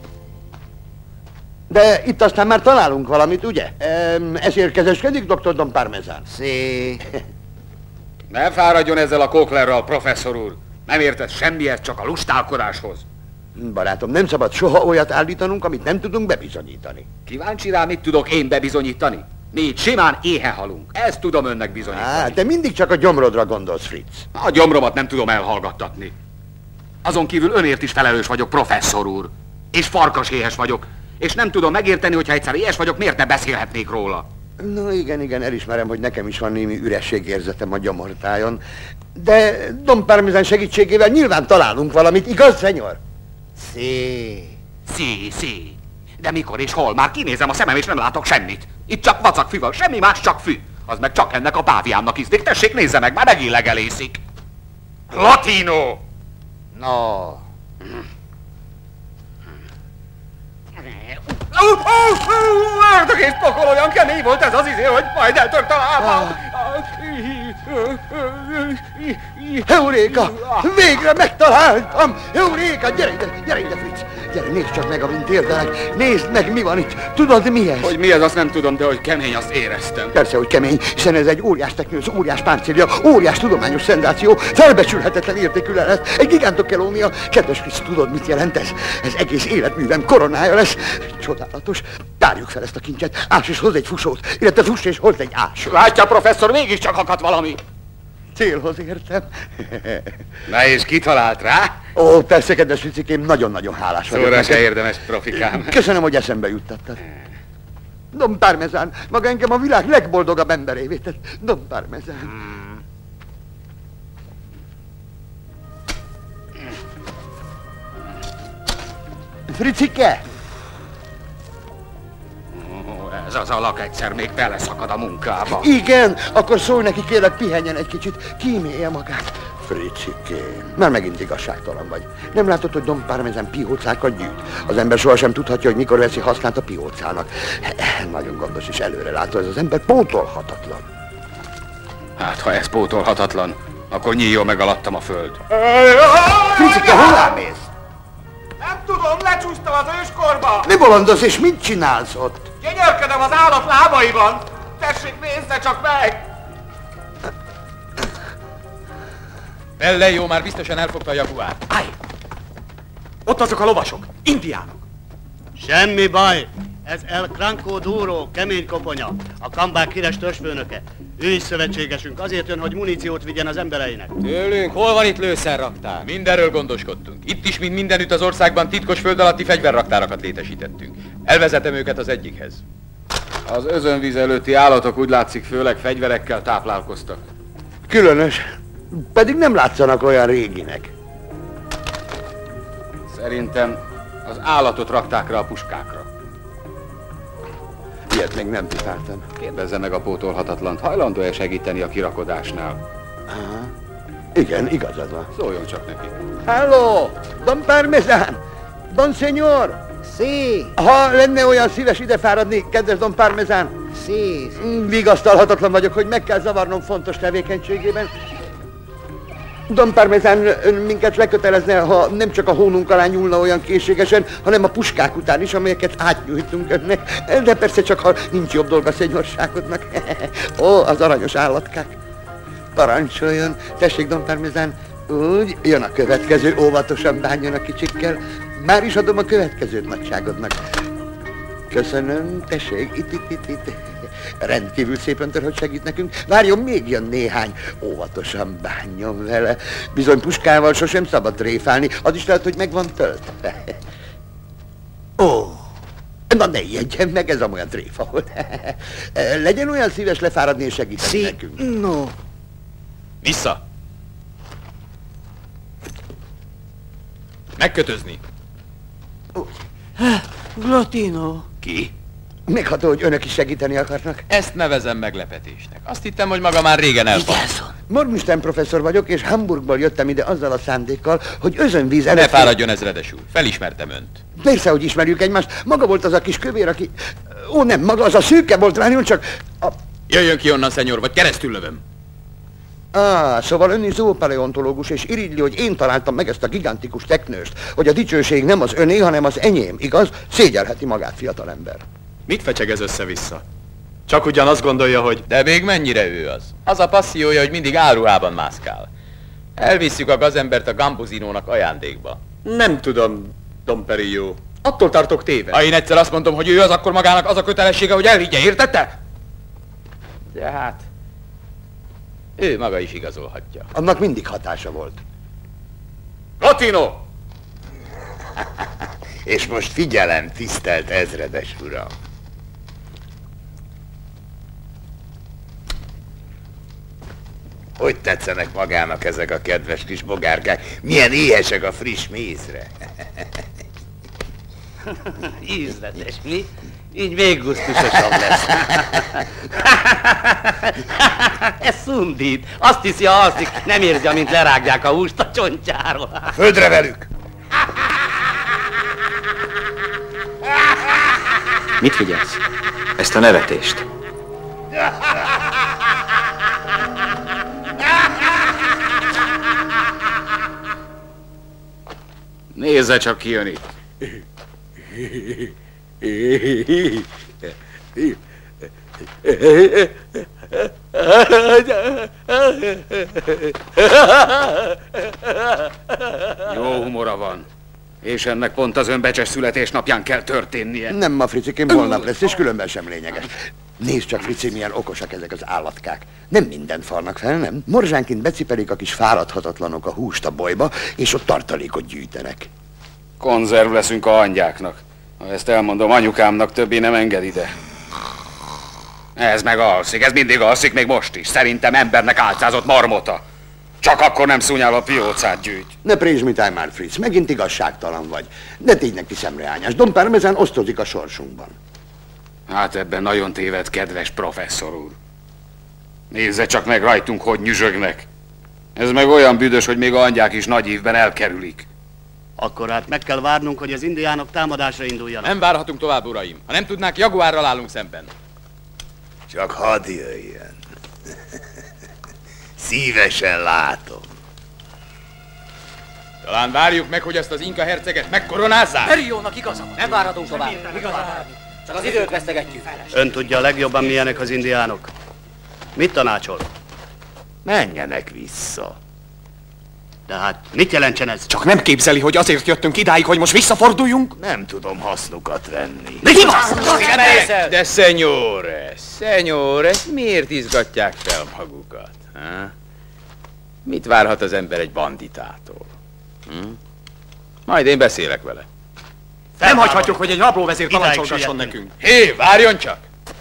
De itt aztán már találunk valamit, ugye? Ez érkezeskedik, doktor Don Parmezán? Szé. Ne fáradjon ezzel a koklerral, professzor úr. Nem értesz semmihez, csak a lustálkodáshoz. Barátom, nem szabad soha olyat állítanunk, amit nem tudunk bebizonyítani. Kíváncsi rá, mit tudok én bebizonyítani? Mi itt simán éhe halunk. Ezt tudom önnek bizonyítani. Á, te mindig csak a gyomrodra gondolsz, Fritz. A gyomromat nem tudom elhallgattatni. Azon kívül önért is felelős vagyok, professzor úr. És farkaséhes vagyok. És nem tudom megérteni, hogyha egyszer ilyes vagyok, miért ne beszélhetnék róla. No igen, igen, elismerem, hogy nekem is van némi ürességérzetem a gyomortájon. De Don Parmezán segítségével nyilván találunk valamit, igaz, szenyor? Szé. Szí, szí. De mikor és hol? Már kinézem a szemem, és nem látok semmit. Itt csak vacak fű van, semmi más, csak fű. Az meg csak ennek a páviánnak ízlik. Tessék, nézze meg, már megint legelészik. Latino! No. Ördögész pokol, olyan kemény volt ez az izé, hogy majd eltört a lábam. Heuréka! Végre megtaláltam! Heuréka! Gyere ide, gyere ide, Fritz! Gyere, nézd csak meg, amint érdelek! Nézd meg, mi van itt! Tudod, mi ez? Hogy mi ez, azt nem tudom, de hogy kemény, azt éreztem. Persze, hogy kemény, hiszen ez egy óriás teknőz, óriás páncélja, óriás tudományos szenzáció, felbecsülhetetlen értékű lelet, egy gigantokkelónia. Kedves Fritz, tudod, mit jelent ez? Ez egész életművem koronája lesz. Csodálatos. Tárjuk fel ezt a kincset, ás és hoz egy fusót, illetve fuss és hoz egy ás. Látja, professzor, mégiscsak akadt valami. Célhoz értem. Na és kitalált rá? Ó, persze, kedves Fricikém, nagyon-nagyon hálás vagyok. Szóra se érdemes, profikám. Köszönöm, hogy eszembe juttattad. Don Parmezán, maga engem a világ legboldogabb emberévé tett. Don Parmezán. Hmm. Fricike! Ez az alak egyszer még beleszakad a munkába. Igen, akkor szólj neki, kérlek, pihenjen egy kicsit, kímélje magát. Fricikém, már megint igazságtalan vagy. Nem látod, hogy Don Parmesan piócákat gyűjt? Az ember sohasem tudhatja, hogy mikor veszi hasznát a piócának. Nagyon gondos és előrelátó ez az ember, pótolhatatlan. Hát, ha ez pótolhatatlan, akkor nyíljon meg alattam a föld. Fricike, hová mész? Nem tudom, lecsúsztam az őskorba! Mi bolondoz és mit csinálsz ott? Gyönyörködöm az állat lábaiban! Tessék, nézze csak meg! Ellen jó, már biztosan elfogta a jaguár. Állj! Ott azok a lovasok, indiánok! Semmi baj! Ez El Cranco Duro, kemény koponya, a kambák híres törzsfőnöke. Ő is szövetségesünk, azért jön, hogy muníciót vigyen az embereinek. Tőlünk, hol van itt lőszerraktár? Mindenről gondoskodtunk. Itt is, mint mindenütt az országban titkos föld alatti fegyverraktárakat létesítettünk. Elvezetem őket az egyikhez. Az özönvíz előtti állatok úgy látszik főleg fegyverekkel táplálkoztak. Különös, pedig nem látszanak olyan réginek. Szerintem az állatot rakták rá a puskákra. Ilyet még nem pipáltam. Kérdezze meg a pótolhatatlant, hajlandó-e segíteni a kirakodásnál? Aha. Igen, igazad van. Szóljon csak neki. Hello, Don Parmesan! Don Señor! Sí! Ha lenne olyan szíves ide fáradni, kedves Don Parmesan! Sí, sí. Vigasztalhatatlan vagyok, hogy meg kell zavarnom fontos tevékenységében. Don Parmesan minket lekötelezne, ha nem csak a hónunk alá nyúlna olyan készségesen, hanem a puskák után is, amelyeket átnyújtunk önnek. De persze csak, ha nincs jobb dolga szenyorságodnak. Ó, az aranyos állatkák. Parancsoljon, tessék, Don Parmesan, úgy, jön a következő, óvatosan bánjon a kicsikkel. Már is adom a következőt nagyságodnak. Köszönöm, tessék, itt, itt, itt, itt. Rendkívül szép öntől, hogy segít nekünk. Várjon, még jön néhány. Óvatosan bánjon vele. Bizony puskával sosem szabad tréfálni. Az is lehet, hogy meg van töltve. Ó, na ne ijedjen meg, ez amolyan tréfa volt. Legyen olyan szíves lefáradni és segíteni sí, nekünk. No. Vissza! Megkötözni. Glotino. Ki? Megható, hogy önök is segíteni akarnak. Ezt nevezem meglepetésnek. Azt hittem, hogy maga már régen elfogott. Morgenstern professzor vagyok, és Hamburgból jöttem ide azzal a szándékkal, hogy özönvíz előtt... Ne fáradjon, ezredes úr. Felismertem önt. Persze, hogy ismerjük egymást. Maga volt az a kis kövér, aki... Ó, nem, maga az a szűke volt, várjon csak... A... Jöjjön ki onnan, szenyor, vagy keresztül lövöm. Ah, szóval ön is zoopaleontológus, és irigyli, hogy én találtam meg ezt a gigantikus teknőst, hogy a dicsőség nem az öné, hanem az enyém, igaz? Szégyelheti magát, fiatalember. Mit fecsegez össze-vissza? Csak ugyan azt gondolja, hogy... De még mennyire ő az? Az a passziója, hogy mindig áruhában mászkál. Elvisszük a gazembert a Gambuzinónak ajándékba. Nem tudom, Don Perillo. Attól tartok téve. Ha én egyszer azt mondom, hogy ő az, akkor magának az a kötelessége, hogy elhiggye, értette? De hát... Ő maga is igazolhatja. Annak mindig hatása volt. Latino! És most figyelem, tisztelt ezredes uram! Hogy tetszenek magának ezek a kedves kis bogárkák? Milyen éhesek a friss mézre! Ízletes, mi? Így még gusztusosabb lesz. Ez szundít. Azt hiszi, ha alszik, nem érzi, amint lerágják a húst a csontjáról. Földre velük! Mit figyelsz? Ezt a nevetést. Nézze csak, ki jön itt. Jó humora van. És ennek pont az önbecses születésnapján kell történnie. Nem ma, Fricikém, holnap lesz, és különben sem lényeges. Nézd csak, Frici, milyen okosak ezek az állatkák. Nem mindent falnak fel, nem? Morzsánként becipelik a kis fáradhatatlanok a húst a bolyba, és ott tartalékot gyűjtenek. Konzerv leszünk a hangyáknak. Ha ezt elmondom anyukámnak, többé nem enged ide. Ez meg alszik, ez mindig alszik, még most is. Szerintem embernek álcázott marmota. Csak akkor nem szúnyál a piócát gyűjt. Ne prézsmitálj már, Fritz, megint igazságtalan vagy. Ne tégy neki szemreányás, Don Parmesan osztozik a sorsunkban. Hát ebben nagyon téved, kedves professzor úr. Nézze csak meg rajtunk, hogy nyüzsögnek. Ez meg olyan büdös, hogy még a angyák is nagy évben elkerülik. Akkor hát meg kell várnunk, hogy az indiánok támadásra induljanak. Nem várhatunk tovább, uraim. Ha nem tudnák, jaguárral állunk szemben. Csak hadd jöjjön. Szívesen látom. Talán várjuk meg, hogy ezt az inka herceget megkoronázzák? Periónak igaza van. Nem várhatunk tovább. Igazán. Csak az időt vesztegetjük. Ön tudja legjobban, milyenek az indiánok. Mit tanácsol? Menjenek vissza. De hát mit jelentsen ez? Csak nem képzeli, hogy azért jöttünk idáig, hogy most visszaforduljunk? Nem tudom hasznukat venni. Mi De, de senyore, senyore, miért izgatják fel magukat? Ha? Mit várhat az ember egy banditától? Hm? Majd én beszélek vele. Nem hagyhatjuk, hogy egy rablóvezér parancsolgasson nekünk. Hé, várjon csak!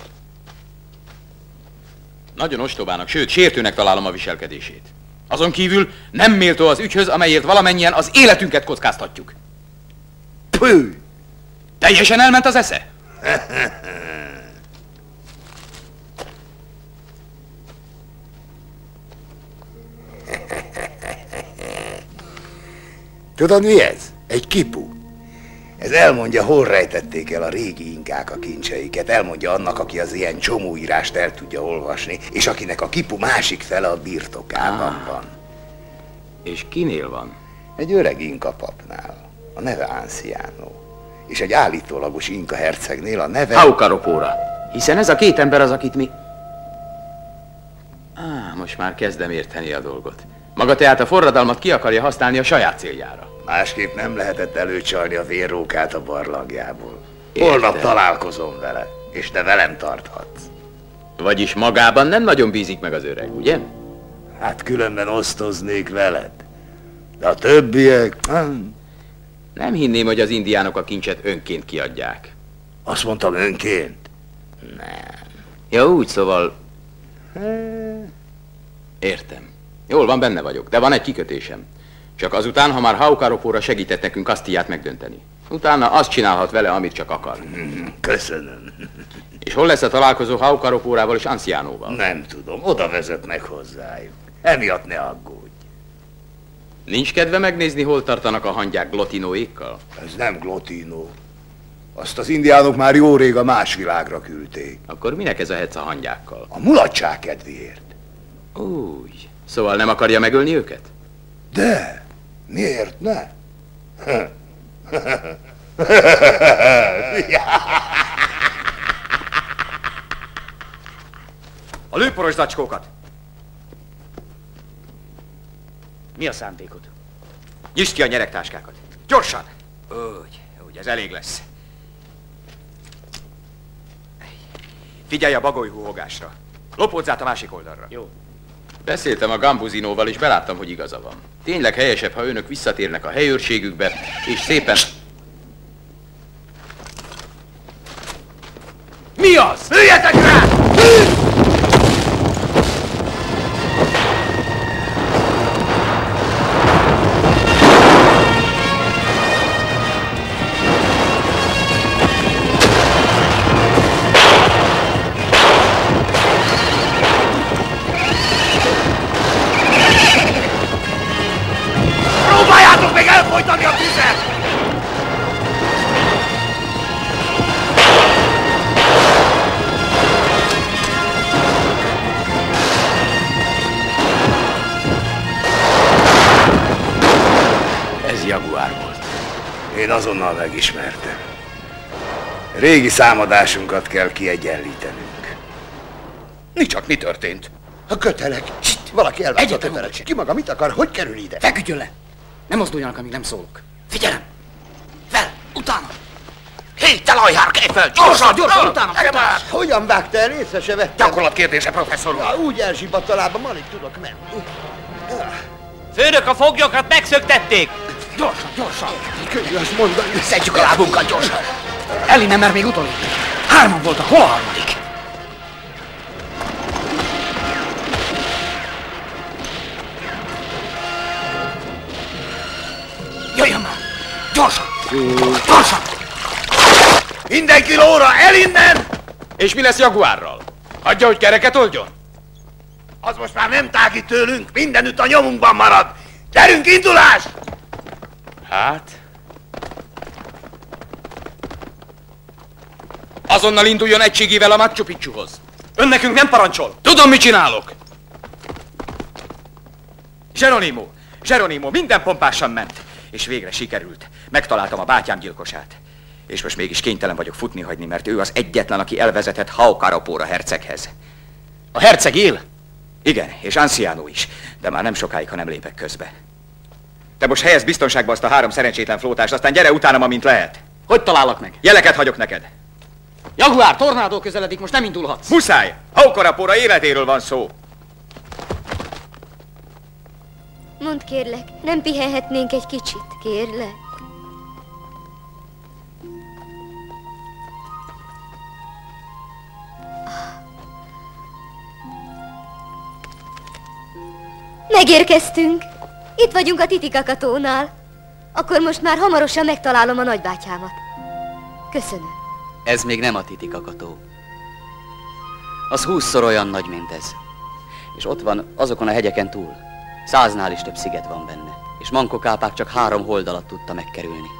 Nagyon ostobának, sőt, sértőnek találom a viselkedését. Azon kívül nem méltó az ügyhöz, amelyért valamennyien az életünket kockáztatjuk. Pű! Teljesen elment az esze? Tudod mi ez? Egy kipu. Ez elmondja, hol rejtették el a régi inkák a kincseiket. Elmondja annak, aki az ilyen csomóírást el tudja olvasni, és akinek a kipu másik fele a birtokában ah. van. És kinél van? Egy öreg inka papnál. A neve Anciano. És egy állítólagos inka hercegnél a neve... Haukaropóra. Hiszen ez a két ember az, akit mi... Á, most már kezdem érteni a dolgot. Maga tehát a forradalmat ki akarja használni a saját céljára. Másképp nem lehetett előcsalni a vérrókát a barlangjából. Holnap találkozom vele, és te velem tarthatsz. Vagyis magában nem nagyon bízik meg az öreg, ugye? Hát különben osztoznék veled. De a többiek... Nem hinném, hogy az indiánok a kincset önként kiadják. Azt mondtam, önként? Nem. Ja, úgy, szóval... Értem. Jól van, benne vagyok, de van egy kikötésem. Csak azután, ha már Haukaropóra segített nekünk Asztiát megdönteni. Utána azt csinálhat vele, amit csak akar. Köszönöm. És hol lesz a találkozó Haukaropórával és Ancianóval? Nem tudom, oda vezetnek hozzájuk. Emiatt ne aggódj. Nincs kedve megnézni, hol tartanak a hangyák Glotinóékkal? Ez nem Glotino. Azt az indiánok már jó rég a más világra küldték. Akkor minek ez a hec a hangyákkal? A mulatság kedvéért. Úgy. Szóval nem akarja megölni őket? De, miért ne? A lőporos zacskókat! Mi a szándékod? Nyisd ki a nyeregtáskákat! Gyorsan! Úgy, úgy, ez elég lesz. Figyelj a bagoly húhogásra. Lopódz át a másik oldalra. Jó. Beszéltem a Gambuzinóval, és beláttam, hogy igaza van. Tényleg helyesebb, ha önök visszatérnek a helyőrségükbe, és szépen... Mi az? Lőjetek rá! Próbáljátok meg elfolytani a tüzet! Ez jaguár volt. Én azonnal megismertem. Régi számadásunkat kell kiegyenlítenünk. Mi csak mi történt? A kötelek. Csit, valaki elvágta a kötelet. Ki maga mit akar? Hogy kerül ide? Feküdjön le! Nem mozduljanak, amíg nem szólok. Figyelem! Fel! Utána! Hé, te lajhár, kelj fel! Gyorsan, gyorsan! Utána! Hogyan vágta el? Észre se vettem. Gyakorlat kérdése, professzor úr. Ja, úgy elzsibadt a lábam, alig tudok menni. Főnök, a foglyokat megszöktették! Gyorsan, gyorsan! Könnyű azt mondani. Szedjük a lábunkat gyorsan! El innen, mert még utolértünk. Hárman voltak, hol a harmadik? Jöjjön már! Gyorsan! Gyorsan! Mindenki lóra, el innen! És mi lesz jaguárral? Hagyja, hogy kereket oldjon? Az most már nem tágít tőlünk, mindenütt a nyomunkban marad. Gyerünk, indulás! Hát? Azonnal induljon egységével a Machu Picchuhoz. Ön nekünk nem parancsol. Tudom, mit csinálok. Geronimo, Geronimo, minden pompásan ment. És végre sikerült. Megtaláltam a bátyám gyilkosát. És most mégis kénytelen vagyok futni hagyni, mert ő az egyetlen, aki elvezetett Haukarapóra herceghez. A herceg él? Igen, és Anciano is. De már nem sokáig, ha nem lépek közbe. Te most helyezd biztonságba azt a három szerencsétlen flótást, aztán gyere utánam, amint lehet. Hogy találok meg? Jeleket hagyok neked. Jaguár, tornádó közeledik, most nem indulhatsz. Muszáj! Haukarapóra életéről van szó. Mondd kérlek, nem pihenhetnénk egy kicsit, kérlek? Megérkeztünk. Itt vagyunk a Titicacatónál. Akkor most már hamarosan megtalálom a nagybátyámat. Köszönöm. Ez még nem a Titicacató. Az húszszor olyan nagy, mint ez. És ott van azokon a hegyeken túl. Száznál is több sziget van benne. És Manco Cápac csak három hold alatt tudta megkerülni.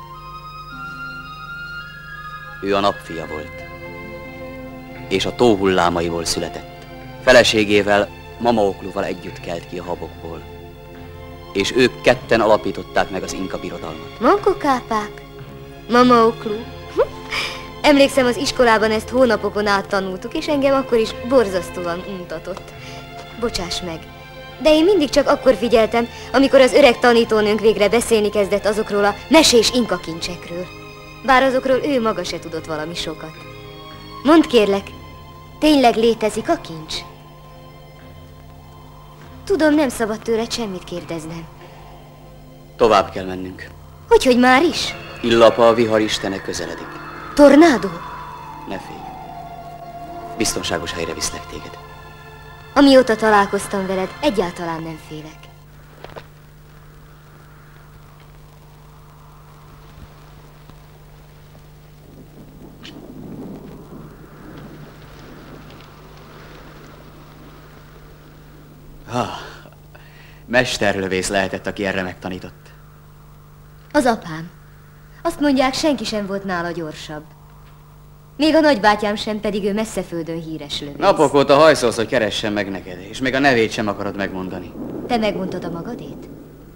Ő a napfia volt. És a tó hullámaiból született. Feleségével, Mamaocluval együtt kelt ki a habokból. És ők ketten alapították meg az Inka birodalmat. Manco Cápac, Mamaoclu. Emlékszem, az iskolában ezt hónapokon át tanultuk, és engem akkor is borzasztóan untatott. Bocsáss meg, de én mindig csak akkor figyeltem, amikor az öreg tanítónőnk végre beszélni kezdett azokról a mesés inka kincsekről. Bár azokról ő maga se tudott valami sokat. Mondd kérlek, tényleg létezik a kincs? Tudom, nem szabad tőled semmit kérdeznem. Tovább kell mennünk. Hogyhogy már is? Illapa, a vihar istene közeledik. Tornádó? Ne félj. Biztonságos helyre viszlek téged. Amióta találkoztam veled, egyáltalán nem félek. Ah, mesterlövész lehetett, aki erre megtanított. Az apám. Azt mondják, senki sem volt nála gyorsabb. Még a nagybátyám sem, pedig ő messze földön híres lövész. Napok óta hajszolsz, hogy keressen meg neked, és még a nevét sem akarod megmondani. Te megmondtad a magadét?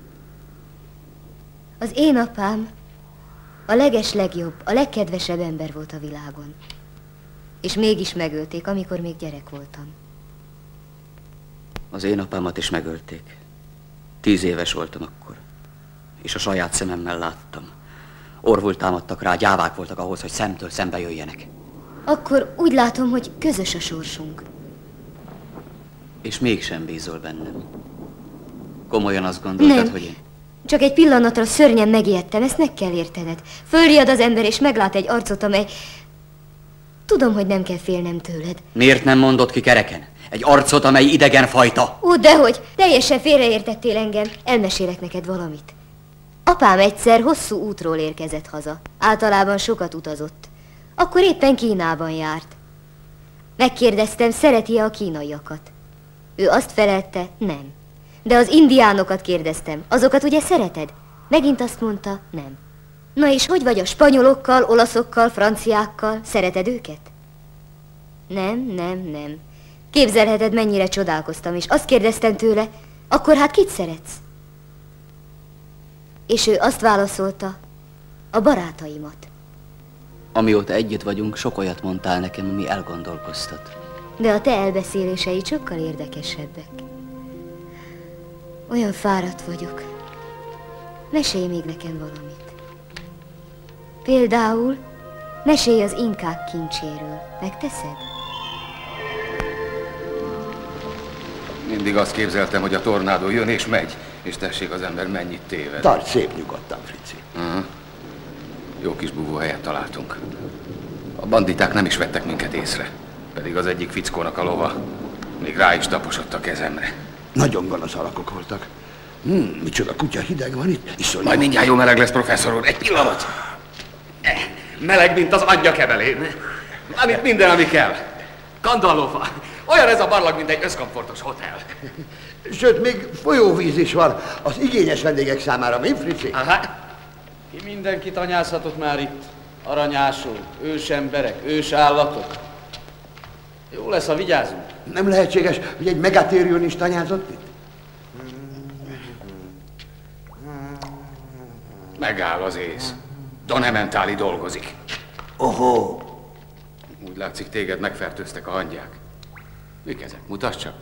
Az én apám a leges legjobb, a legkedvesebb ember volt a világon. És mégis megölték, amikor még gyerek voltam. Az én apámat is megölték. Tíz éves voltam akkor. És a saját szememmel láttam. Orvul támadtak rá, gyávák voltak ahhoz, hogy szemtől szembe jöjjenek. Akkor úgy látom, hogy közös a sorsunk. És mégsem bízol bennem. Komolyan azt gondoltad, Nem. hogy én... Csak egy pillanatra szörnyen megijedtem, ezt meg kell értened. Fölriad az ember, és meglát egy arcot, amely... Tudom, hogy nem kell félnem tőled. Miért nem mondod ki kereken? Egy arcot, amely idegen fajta. Ó, dehogy, teljesen félreértettél engem. Elmesélek neked valamit. Apám egyszer hosszú útról érkezett haza. Általában sokat utazott. Akkor éppen Kínában járt. Megkérdeztem, szereti-e a kínaiakat. Ő azt felelte, nem. De az indiánokat kérdeztem, azokat ugye szereted? Megint azt mondta, nem. Na és hogy vagy a spanyolokkal, olaszokkal, franciákkal? Szereted őket? Nem, nem, nem. Képzelheted, mennyire csodálkoztam, és azt kérdeztem tőle, akkor hát kit szeretsz? És ő azt válaszolta, a barátaimat. Amióta együtt vagyunk, sok olyat mondtál nekem, ami elgondolkoztat. De a te elbeszélései sokkal érdekesebbek. Olyan fáradt vagyok. Mesélj még nekem valamit. Például, mesélj az inkák kincséről. Megteszed? Mindig azt képzeltem, hogy a tornádó jön és megy, és tessék az ember mennyit téved. Tarts szép nyugodtan, Frici. Uh-huh. Jó kis buvóhelyet találtunk. A banditák nem is vettek minket észre, pedig az egyik fickónak a lova még rá is taposott a kezemre. Nagyon gonosz alakok voltak. Hmm, micsoda kutya hideg van itt. Iszonyú. Majd mindjárt jó meleg lesz, professzor úr. Egy pillanat! Meleg, mint az anyja kebelén. Van itt minden, ami kell. Kandallófa. Olyan ez a barlang, mint egy összkomfortos hotel. Sőt, még folyóvíz is van az igényes vendégek számára, mi, Frici? Aha. Ki mindenkit anyázhatott már itt? Aranyások, ősemberek, ősállatok. Jó lesz, ha vigyázunk. Nem lehetséges, hogy egy megatérion is tanyázott itt? Megáll az ész. Don Emmentáli dolgozik. Ohó. Úgy látszik, téged megfertőztek a hangyák. Mik ezek? Mutasd csak.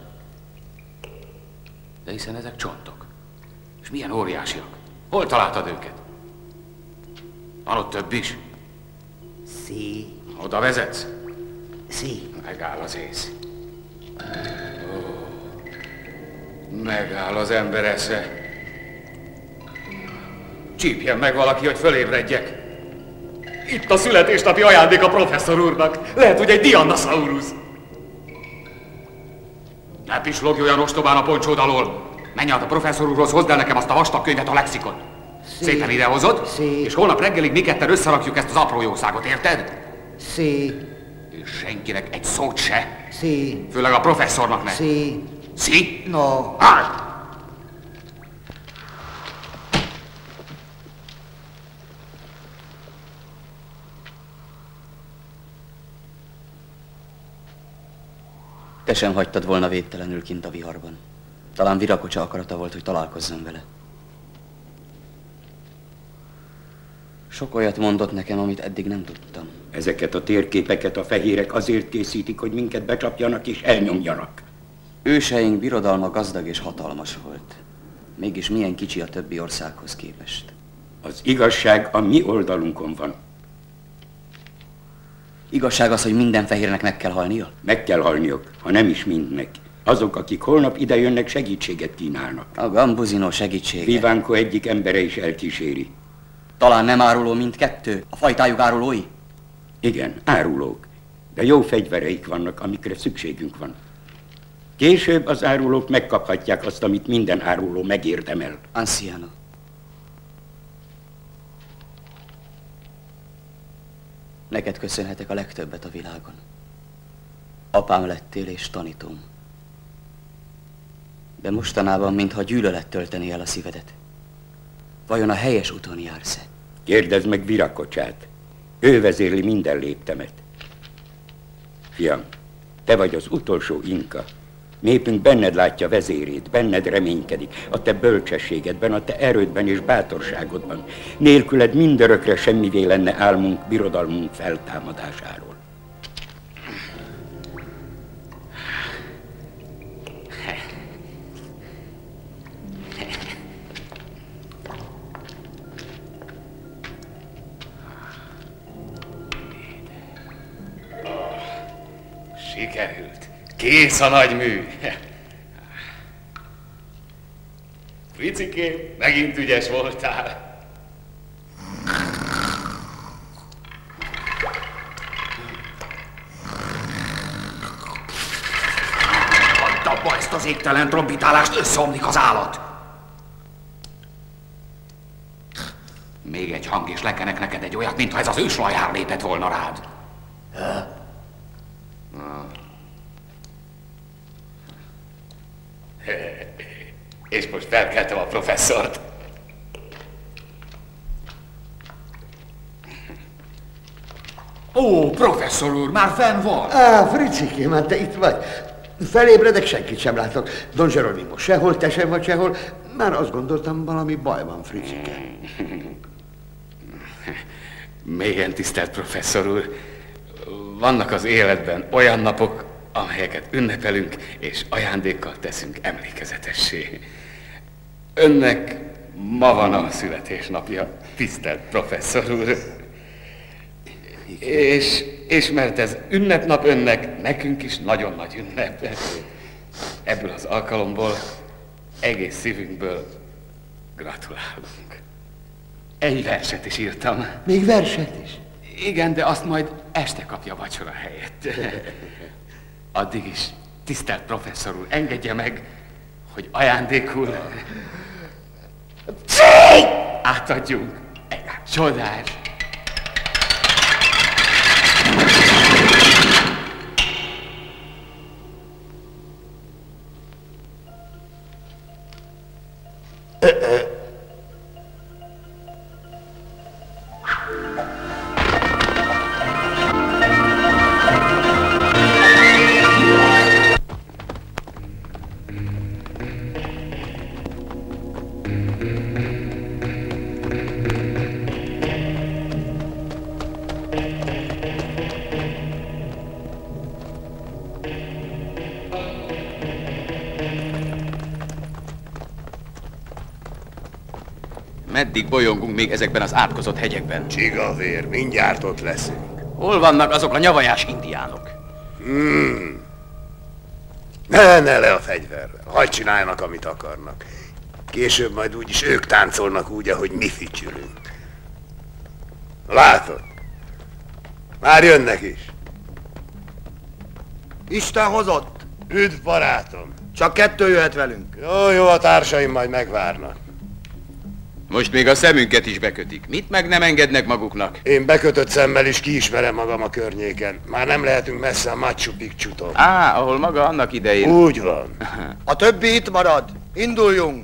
De hiszen ezek csontok. És milyen óriásiak. Hol találtad őket? Van ott több is? Sí. Oda vezetsz? Sí. Megáll az ész. Ó, megáll az ember esze. Csípjen meg valaki, hogy fölébredjek. Itt a születésnapi ajándék a professzor úrnak. Lehet, hogy egy Dianosaurus. Ne pislogj olyan ostobán a poncsód alól. Menj át a professzor úrhoz, hozd el nekem azt a vastag könyvet, a lexikon. Sí. Szépen idehozod, Sí. és holnap reggelig mi ketten összerakjuk ezt az apró jószágot, érted? Sí. És senkinek egy szót se. Sí. Főleg a professzornak ne. Sí. Sí? No. Állj! Te sem hagytad volna védtelenül kint a viharban. Talán Virakocsa akarata volt, hogy találkozzon vele. Sok olyat mondott nekem, amit eddig nem tudtam. Ezeket a térképeket a fehérek azért készítik, hogy minket becsapjanak és elnyomjanak. Őseink birodalma gazdag és hatalmas volt. Mégis milyen kicsi a többi országhoz képest. Az igazság a mi oldalunkon van. Igazság az, hogy minden fehérnek meg kell halnia? Meg kell halniuk, ha nem is mindnek. Azok, akik holnap ide jönnek, segítséget kínálnak. A Gambuzino segítsége. Vivanco egyik embere is elkíséri. Talán nem áruló mindkettő? A fajtájuk árulói? Igen, árulók. De jó fegyvereik vannak, amikre szükségünk van. Később az árulók megkaphatják azt, amit minden áruló megérdemel. Anciano. Neked köszönhetek a legtöbbet a világon. Apám lettél és tanítóm. De mostanában, mintha gyűlölet töltené el a szívedet. Vajon a helyes úton jársz-e? Kérdezd meg Virakocsát. Ő vezérli minden léptemet. Fiam, te vagy az utolsó inka. Népünk benned látja vezérét, benned reménykedik, a te bölcsességedben, a te erődben és bátorságodban. Nélküled mindörökre semmivé lenne álmunk, birodalmunk feltámadásáról. Sikerült. Kész a nagy mű. Fricikém, megint ügyes voltál. Hagyd abba ezt az égtelen trombitálást, összeomlik az állat. Még egy hang, és lekenek neked egy olyat, mintha ez az őslajár lépett volna rád. Ha? És most felkeltem a professzort. Ó, professzor úr, már fenn van. Á, Fricikém, hát te itt vagy. Felébredek, senkit sem látok. Don Geronimo sehol, te sem vagy sehol. Már azt gondoltam, valami baj van, Fricike. Mélyen tisztelt professzor úr, vannak az életben olyan napok, amelyeket ünnepelünk, és ajándékkal teszünk emlékezetessé. Önnek ma van a születésnapja, tisztelt professzor úr. És, és mert ez ünnepnap önnek, nekünk is nagyon nagy ünnep. Ebből az alkalomból egész szívünkből gratulálunk. Egy verset is írtam. Még verset is? Igen, de azt majd este kapja vacsora helyett. Addig is, tisztelt professzor úr, engedje meg, hogy ajándékul átadjunk egy csodás. Meddig bolyongunk még ezekben az átkozott hegyekben? Csigavér, mindjárt ott leszünk. Hol vannak azok a nyavajás indiánok? Hmm. Ne, ne le a fegyverrel. Hadd csináljanak, amit akarnak. Később majd úgyis ők táncolnak úgy, ahogy mi fütyülünk. Látod? Már jönnek is. Isten hozott. Üdv, barátom. Csak kettő jöhet velünk. Jó, jó, a társaim majd megvárnak. Most még a szemünket is bekötik. Mit meg nem engednek maguknak? Én bekötött szemmel is kiismerem magam a környéken. Már nem lehetünk messze a Machu Picchu-tól. Á, ahol maga annak idején... Úgy van. A többi itt marad. Induljunk.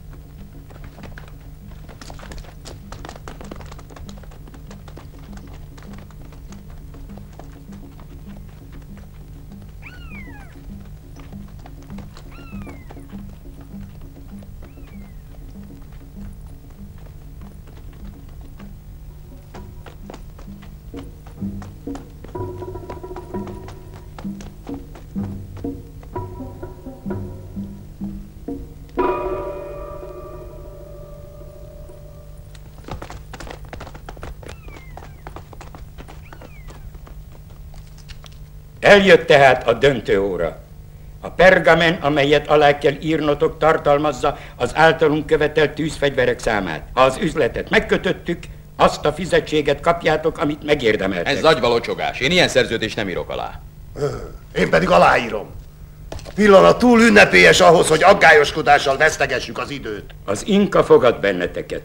Eljött tehát a döntő óra. A pergamen, amelyet alá kell írnotok, tartalmazza az általunk követelt tűzfegyverek számát. Ha az üzletet megkötöttük, azt a fizetséget kapjátok, amit megérdemeltek. Ez agyvalocsogás. Én ilyen szerződést nem írok alá. Én pedig aláírom. A pillanat túl ünnepélyes ahhoz, hogy aggályoskodással vesztegessük az időt. Az inka fogad benneteket.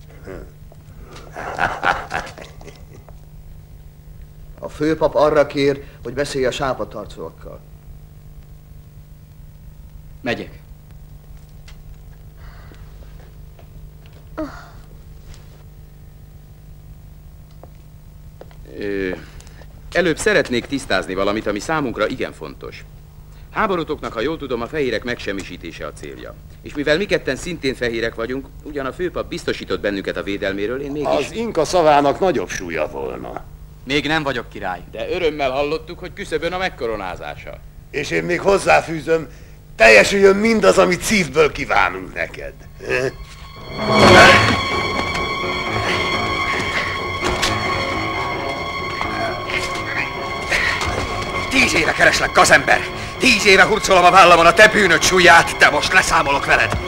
A főpap arra kér, hogy beszélj a sápatarcúakkal. Megyek. Ö, előbb szeretnék tisztázni valamit, ami számunkra igen fontos. Háborútoknak, ha jól tudom, a fehérek megsemmisítése a célja. És mivel mi ketten szintén fehérek vagyunk, ugyan a főpap biztosított bennünket a védelméről, én mégis... Az inka szavának nagyobb súlya volna. Még nem vagyok király. De örömmel hallottuk, hogy küszöbön a megkoronázása. És én még hozzáfűzöm, teljesüljön mindaz, amit szívből kívánunk neked. Tíz éve kereslek, gazember! Tíz éve hurcolom a vállamon a te bűnöd súlyát, de most leszámolok veled!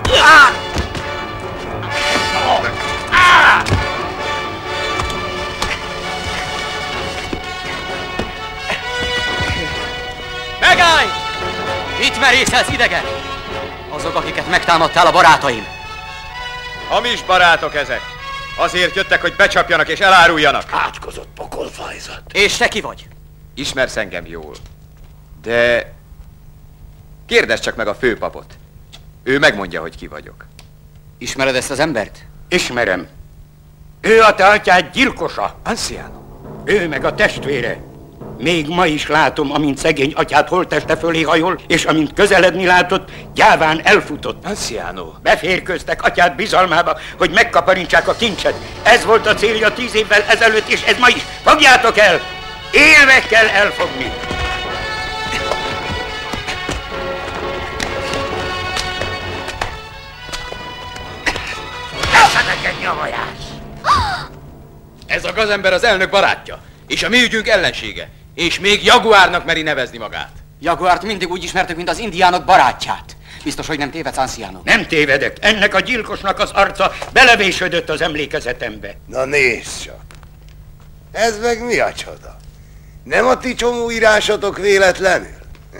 Megállj! Itt merészelsz, idegen! Azok, akiket megtámadtál, a barátaim. Hamis barátok ezek. Azért jöttek, hogy becsapjanak és eláruljanak. Átkozott pokolfajzat. És te ki vagy? Ismersz engem jól. De... kérdezd csak meg a főpapot. Ő megmondja, hogy ki vagyok. Ismered ezt az embert? Ismerem. Ő a te atyád gyilkosa. Anciano. Ő meg a testvére. Még ma is látom, amint szegény atyád holtteste fölé hajol, és amint közeledni látott, gyáván elfutott. Anciano. Beférkőztek atyád bizalmába, hogy megkaparintsák a kincset. Ez volt a célja tíz évvel ezelőtt, és ez ma is. Fogjátok el! Élve kell elfogni! Esze neked, nyavajás! Ez a gazember az elnök barátja, és a mi ügyünk ellensége. És még Jaguárnak meri nevezni magát. Jaguárt mindig úgy ismertük, mint az indiánok barátját. Biztos, hogy nem tévedsz, Anciano? Nem tévedek. Ennek a gyilkosnak az arca belevésődött az emlékezetembe. Na nézd csak. Ez meg mi a csoda? Nem a ti csomó írásatok véletlenül?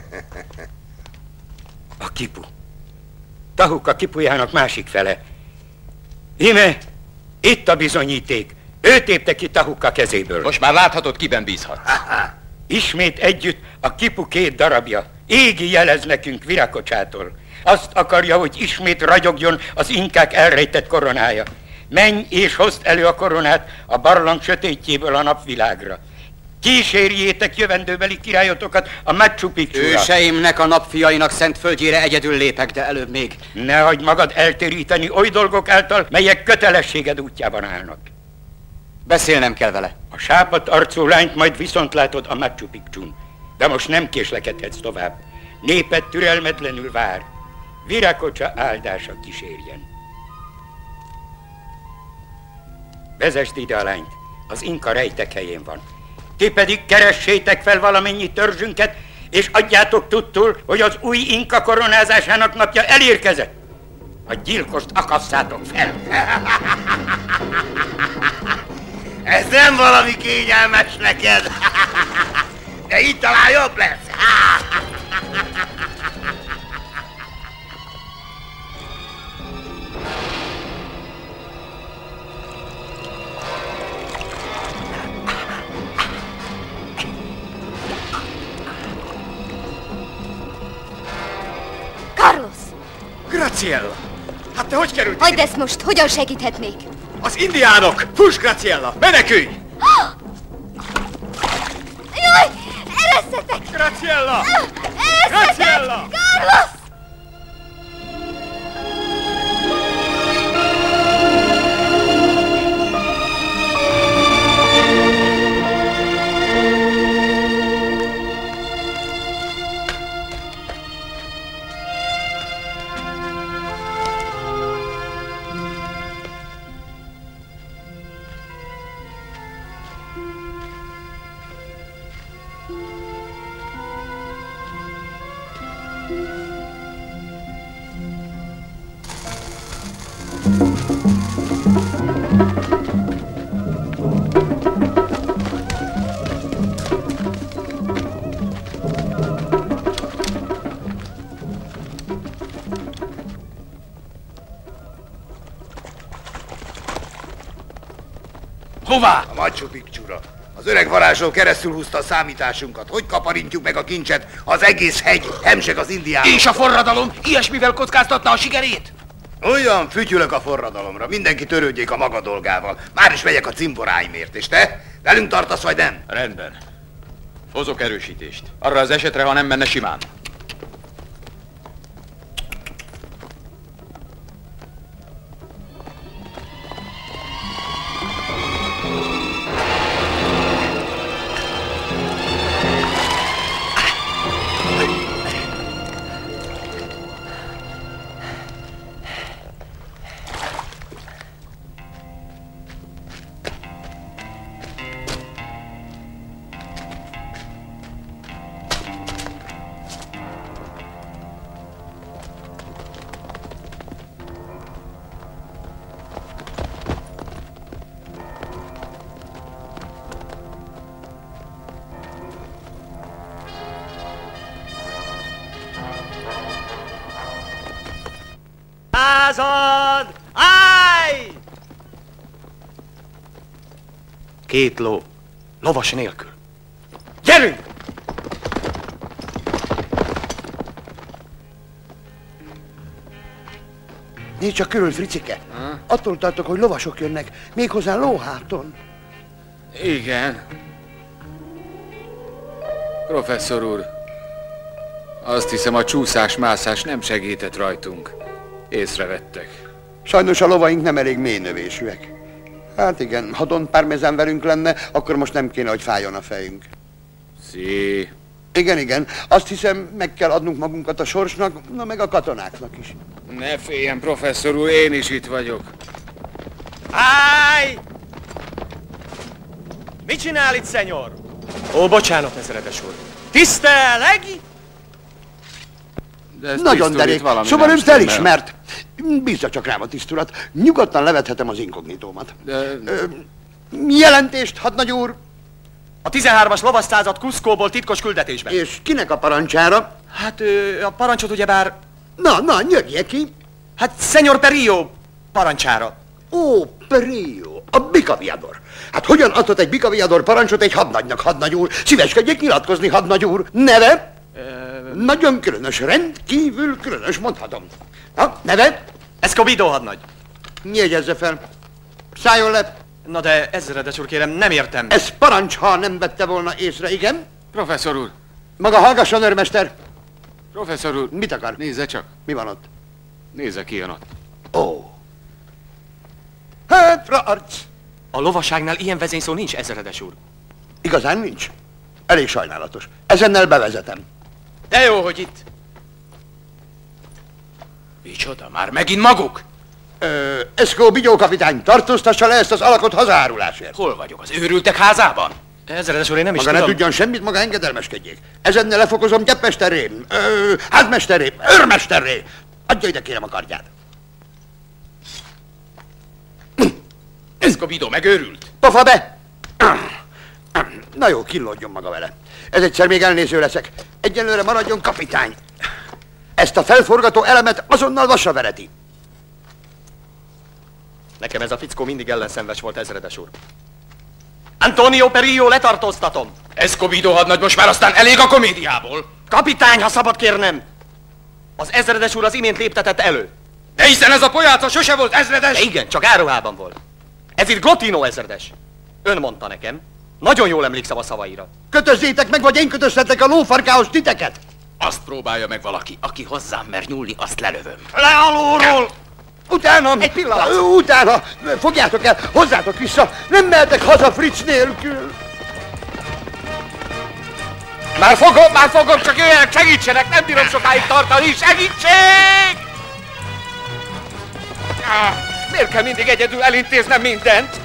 A kipu. Tahuka kipujának másik fele. Íme, itt a bizonyíték. Ő tépte ki Tahuka kezéből. Most már láthatod, kiben bízhat. Ismét együtt a kipu két darabja. Égi jelez nekünk Viracocsától. Azt akarja, hogy ismét ragyogjon az inkák elrejtett koronája. Menj és hozd elő a koronát a barlang sötétjéből a napvilágra. Kísérjétek jövendőbeli királyotokat a Machu Picchura. Őseimnek, a napfiainak szent földjére egyedül lépek, de előbb még. Ne hagyd magad eltéríteni oly dolgok által, melyek kötelességed útjában állnak. Beszélnem kell vele. A sápadt arcú lányt majd viszont látod a Machu Picchun. De most nem késlekedhetsz tovább. Néped türelmetlenül vár. Viracocsa áldása kísérjen. vezesd ide a lányt. Az inka rejtek helyén van. Ti pedig keressétek fel valamennyi törzsünket, és adjátok tudtul, hogy az új inka koronázásának napja elérkezett. A gyilkost akasszátok fel. Ez nem valami kényelmes neked, de itt talán jobb lesz. Carlos! Graciella! Hát te hogy kerültél? Hagyd ezt most, hogyan segíthetnék? Az indiánok! Fuss, Graciella! Menekülj! Jaj! Eresszetek! Graciella! Eresszetek! Graciella! Carlos! Hová? A Machu Picchura. Az öreg varázsló keresztül húzta a számításunkat. Hogy kaparintjuk meg a kincset, ha az egész hegy hemseg az indiánok? És a forradalom ilyesmivel kockáztatta a sikerét? Olyan fütyülök a forradalomra. Mindenki törődjék a maga dolgával. Már is megyek a cimboráimért, és te? Velünk tartasz, vagy nem? Rendben. Hozok erősítést. Arra az esetre, ha nem menne simán. Század! Állj! Két ló, lovas nélkül. Gyerünk! Nézd csak körül, Fricike. Attól tartok, hogy lovasok jönnek, méghozzá lóháton. Igen. Professzor úr, azt hiszem, a csúszás-mászás nem segített rajtunk. Észrevettek. Sajnos a lovaink nem elég mélynövésűek. Hát igen, ha Don Parmezán velünk lenne, akkor most nem kéne, hogy fájjon a fejünk. Szí. Igen, igen. Azt hiszem, meg kell adnunk magunkat a sorsnak, na meg a katonáknak is. Ne féljen, professzor úr, én is itt vagyok. Állj! Mit csinál itt, szenyor? Ó, bocsánat, ezredes úr. Tiszteleg! Nagyon derék, szóval ön felismert. Bízza csak rám a tisztulat. Nyugodtan levethetem az inkognitómat. De... Ö, jelentést, hadnagy úr! A tizenhármas lovasszázad Cuscóból titkos küldetésben. És kinek a parancsára? Hát ö, a parancsot ugyebár... Na, na, nyögje ki! Hát Szenyor Perillo parancsára. Ó, Perillo, a bikaviador. Hát hogyan adhat egy bikaviador parancsot egy hadnagynak, hadnagy úr? Szíveskedjék nyilatkozni, hadnagy úr. Neve? Nagyon különös, rendkívül különös, mondhatom. Na, neve? Escobedo hadnagy. Jegyezze fel. Szálljon le. Na de ezredes úr, kérem, nem értem. Ez parancs, ha nem vette volna észre, igen? Professzor úr. Maga hallgasson, őrmester. Professzor úr. Mit akar? Nézze csak. Mi van ott? Nézze, ki jön ott. Ó. Hát, arc. A lovaságnál ilyen vezényszó nincs, ezredes úr. Igazán nincs? Elég sajnálatos. Ezennel bevezetem. De jó, hogy itt. Micsoda, már megint maguk? Ö, Eszkó Bigyó kapitány, tartóztassa le ezt az alakot hazárulásért. Hol vagyok? Az őrültek házában? Ezredes úr, én nem is maga tudom. ne tudjon semmit, maga engedelmeskedjék. Ezennel lefokozom gyepmesterré, ö, házmesterré, őrmesterré. Adja ide kérem a kardját. Eszkó megőrült. Pofa be! Na jó, killódjon maga vele. Ez egyszer még elnéző leszek. Egyelőre maradjon kapitány. Ezt a felforgató elemet azonnal vasra vereti. Nekem ez a fickó mindig ellenszenves volt, ezredes úr. Antonio Perillo, letartóztatom! Escobedo hadnagy, most már aztán elég a komédiából! Kapitány, ha szabad kérnem! Az ezredes úr az imént léptetett elő. De hiszen ez a pojáca sose volt ezredes! De igen, csak áruhában volt. Ez itt Gotino ezredes. Ön mondta nekem. Nagyon jól emlékszem a szavaira. Kötözzétek meg, vagy én kötöztetek a lófarkához titeket! Azt próbálja meg valaki, aki hozzám mer nyúlni, azt lelövöm. Le alóról! Utána! Egy pillanat! Utána! Fogjátok el! Hozzátok vissza! Nem mehetek haza Fritz nélkül! Már fogom, már fogom, csak jöjjenek, segítsenek! Nem bírom sokáig tartani! Segítség! Ah, miért kell mindig egyedül elintéznem mindent?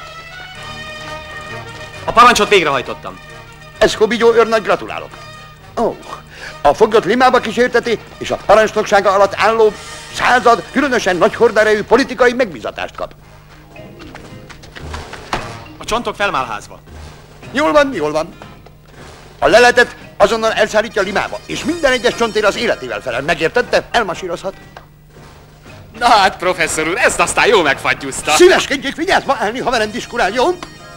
A parancsot végrehajtottam. Eszkó őrnagy, gratulálok! Ó, oh, a foglyot limába kísérteti, és a parancsnoksága alatt álló század különösen nagy horderejű politikai megbízatást kap. A csontok felmálházva. Jól van, jól van. A leletet azonnal elszállítja limába, és minden egyes csontért az életével felel. Megértette? Elmasírozhat. Na hát, professzor úr, ezt aztán jó megfagyuszta. Szíveskedjék, vigyázz ma állni, ha velem diskurál, jó?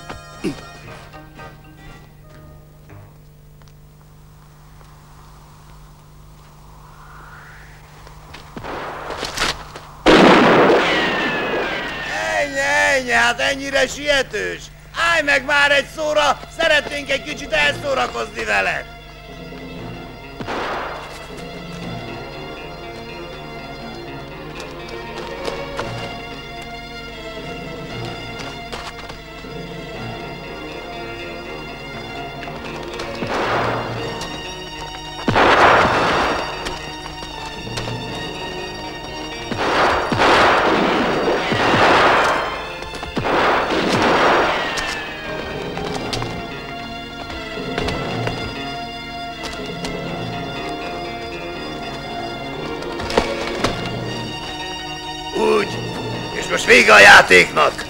Ennyi, hát ennyire sietős. Állj meg már egy szóra, szeretnénk egy kicsit elszórakozni veled. Most vége a játéknak!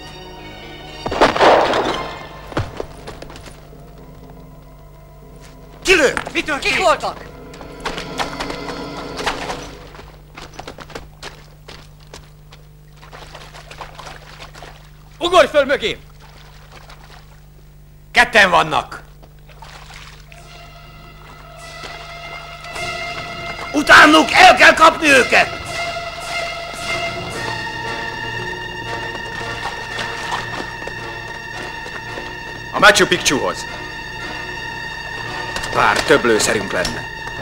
Kilő! Mitől kik voltak? Ugorj föl mögé! Ketten vannak! Utánuk el kell kapni őket! A Machu Picchuhoz. Bár több lőszerünk lenne.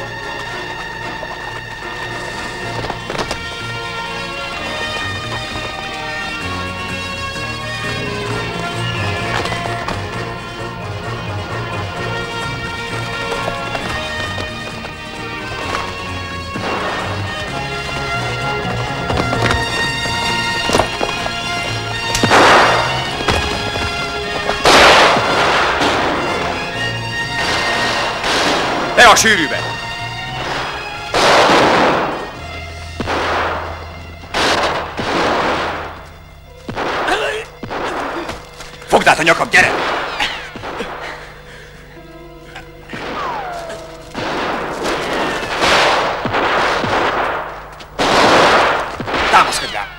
Be a sűrűbe! Fogd át a nyakam, gyere! Támaszkodj rá!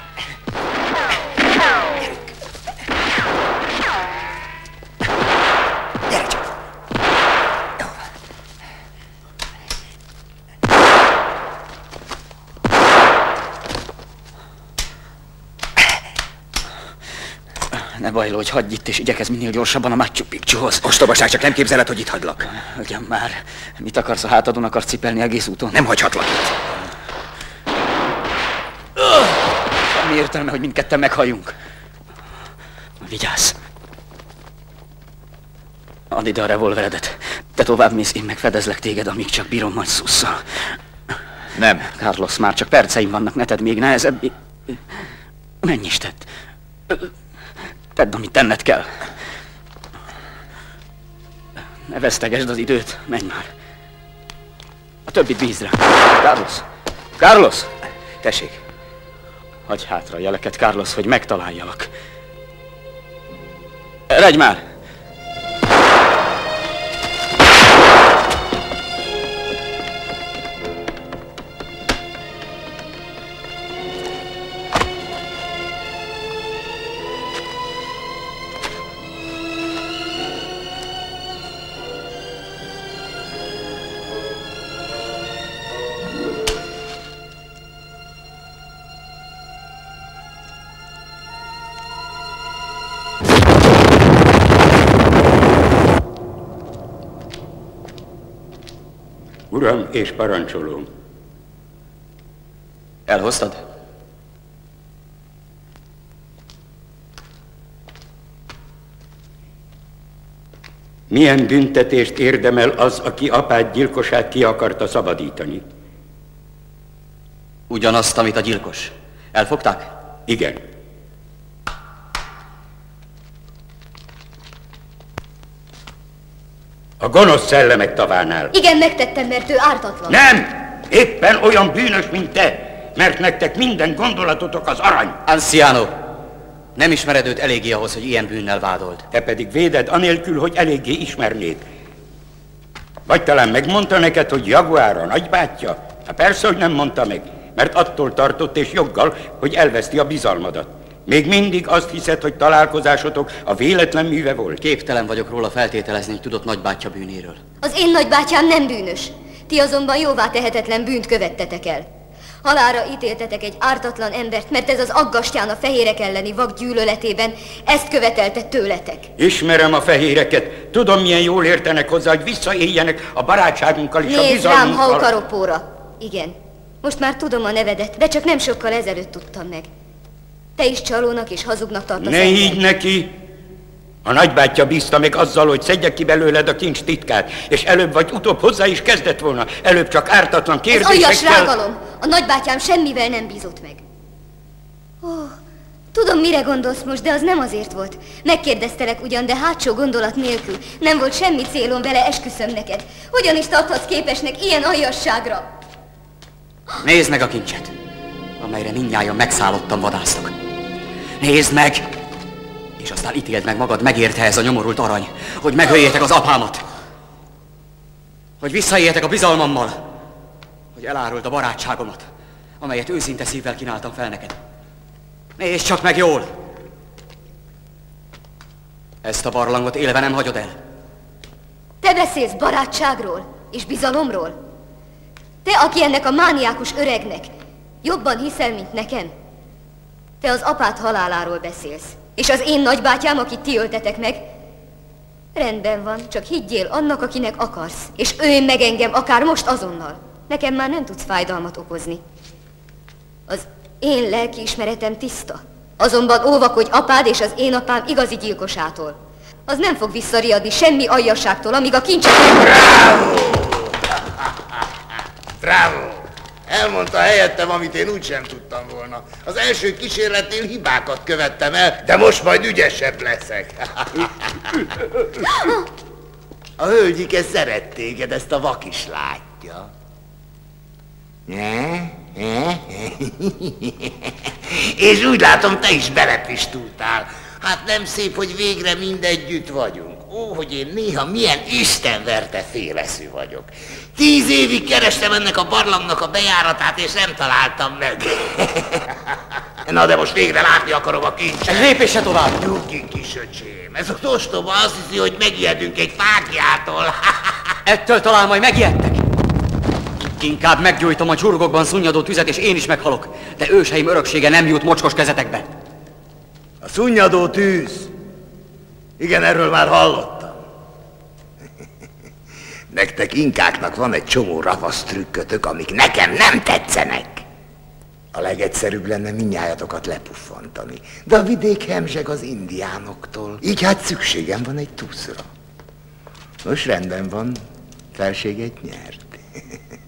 Gyere csak! Ne bajlódj, hagyj itt, és igyekezz minél gyorsabban a Machu Picchuhoz. Ostobaság, csak nem képzeled, hogy itt hagylak. Ugyan már, mit akarsz, a hátadon akarsz cipelni egész úton? Nem hagyhatlak itt. Mi értelme, hogy mindketten meghalljunk? Vigyázz! Add ide a revolveredet. Te tovább mész, én megfedezlek téged, amíg csak bírom, majd szusszal. Nem. Carlos, már csak perceim vannak, ne tedd még nehezebb. Menj is tedd. Tedd, amit tenned kell. Ne vesztegesd az időt, menj már. A többit bízd rá. Carlos! Carlos! Tessék! Hagyj hátra a jeleket, Carlos, hogy megtaláljalak. Eredj már! Uram és parancsolóm. Elhoztad? Milyen büntetést érdemel az, aki apád gyilkosát ki akarta szabadítani? Ugyanazt, amit a gyilkos. Elfogták? Igen. A gonosz szellemek tavánál. Igen, megtettem, mert ő ártatlan. Nem! Éppen olyan bűnös, mint te, mert nektek minden gondolatotok az arany. Anciano, nem ismered őt eléggé ahhoz, hogy ilyen bűnnel vádold. Te pedig véded anélkül, hogy eléggé ismernéd. Vagy talán megmondta neked, hogy Jaguár a nagybátyja? Hát persze, hogy nem mondta meg, mert attól tartott és joggal, hogy elveszti a bizalmadat. Még mindig azt hiszed, hogy találkozásotok a véletlen műve volt? Képtelen vagyok róla feltételezni, hogy tudott nagybátyja bűnéről. Az én nagybátyám nem bűnös. Ti azonban jóvá tehetetlen bűnt követtetek el. Halálra ítéltetek egy ártatlan embert, mert ez az aggastyán a fehérek elleni vak gyűlöletében ezt követelte tőletek. Ismerem a fehéreket. Tudom, milyen jól értenek hozzá, hogy visszaéljenek a barátságunkkal és Nézd a bizalmunkkal. rám, Haukaropóra. Igen, most már tudom a nevedet, de csak nem sokkal ezelőtt tudtam meg. Te is csalónak és hazugnak tartasz. Ne higgy neki! A nagybátyja bízta meg azzal, hogy szedje ki belőled a kincs titkát, és előbb vagy utóbb hozzá is kezdett volna. Előbb csak ártatlan kérdésekkel... Ez aljas rágalom! A nagybátyám semmivel nem bízott meg. Ó, tudom, mire gondolsz most, de az nem azért volt. Megkérdeztelek ugyan, de hátsó gondolat nélkül. Nem volt semmi célom vele, esküszöm neked. Hogyan is tarthatsz képesnek ilyen aljasságra? Nézd meg a kincset, amelyre mindnyájan megszállottan vadásztok. Nézd meg! És aztán ítéld meg magad, megérte ez a nyomorult arany, hogy megöljétek az apámat. Hogy visszaéljetek a bizalmammal. Hogy elárult a barátságomat, amelyet őszinte szívvel kínáltam fel neked. Nézd csak meg jól! Ezt a barlangot élve nem hagyod el. Te beszélsz barátságról és bizalomról? Te, aki ennek a mániákus öregnek jobban hiszel, mint nekem? Te az apád haláláról beszélsz, és az én nagybátyám, akit ti öltetek meg? Rendben van, csak higgyél annak, akinek akarsz, és ölj meg engem akár most azonnal. Nekem már nem tudsz fájdalmat okozni. Az én lelkiismeretem tiszta. Azonban óvakodj apád és az én apám igazi gyilkosától. Az nem fog visszariadni semmi aljasságtól, amíg a kincset... Bravo! Bravo! Elmondta helyettem, amit én úgysem tudtam volna. Az első kísérletnél hibákat követtem el, de most majd ügyesebb leszek. A hölgyike szeret téged, ezt a vak is látja. És úgy látom, te is belepisztultál. Hát nem szép, hogy végre mindegyütt vagyunk. Ó, hogy én néha milyen istenverte féleszű vagyok. Tíz évig kerestem ennek a barlangnak a bejáratát, és nem találtam meg. Na, de most végre látni akarom a kincset. Egy lépésre tovább. Nyugi, kisöcsém. Ez a ostoba azt hiszi, hogy megijedünk egy fákjától. Ettől talán majd megijedtek. Inkább meggyújtom a csurgokban szunnyadó tüzet, és én is meghalok. De őseim öröksége nem jut mocskos kezetekbe. A szunnyadó tűz. Igen, erről már hallottam. Nektek inkáknak van egy csomó ravasz trükkötök, amik nekem nem tetszenek. A legegyszerűbb lenne mindnyájatokat lepuffantani, de a vidék hemzseg az indiánoktól. Így hát szükségem van egy tuszra. Most rendben van, felséget nyert.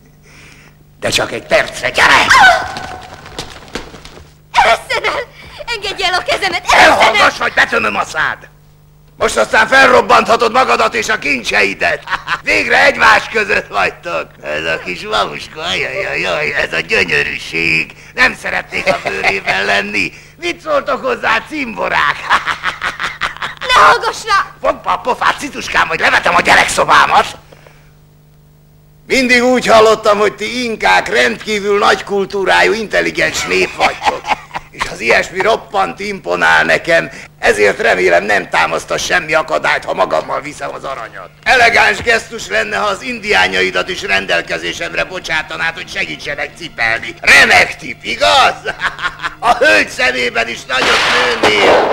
De csak egy percre, gyere! Eresszen el! Engedj el a kezemet! Elhallgass, vagy betömöm a szád! Most aztán felrobbanthatod magadat és a kincseidet. Végre egymás között vagytok. Ez a kis lamuska, ajajajaj, ez a gyönyörűség. Nem szeretnék a bőrében lenni. Mit szóltok hozzá, cimborák? Ne hallgass rá! Fogd a pofát, Cituskám, hogy levetem a gyerekszobámat. Mindig úgy hallottam, hogy ti inkák rendkívül nagy kultúrájú, intelligens nép vagytok. És az ilyesmi roppant imponál nekem, ezért remélem nem támasztass semmi akadályt, ha magammal viszem az aranyat. Elegáns gesztus lenne, ha az indiányaidat is rendelkezésemre bocsátanád, hogy segítsenek cipelni. Remek tipp, igaz? A hölgy szemében is nagyot nőnél.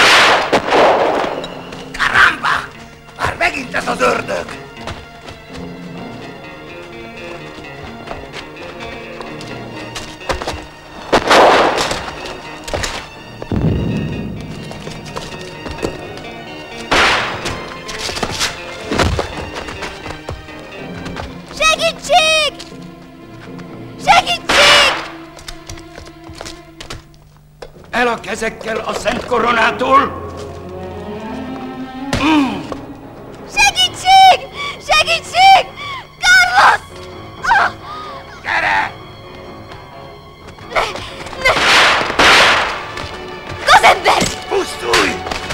Karamba! Már megint ez az ördög! Segítség! Segítség! El a kezekkel a Szent Koronától! Mm. Segítség! Segítség! Carlos! Ah! Gyere! Ne! Ne! Gazember! Pusztulj!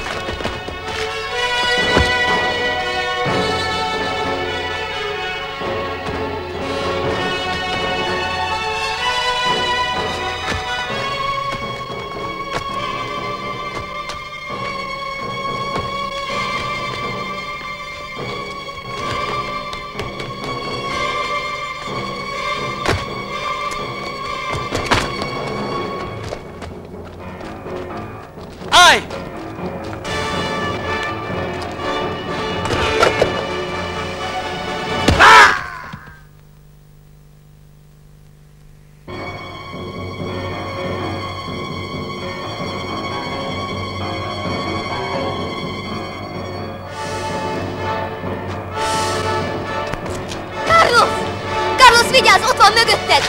Állj! Carlos! Carlos, vigyázz! Ott van mögötted!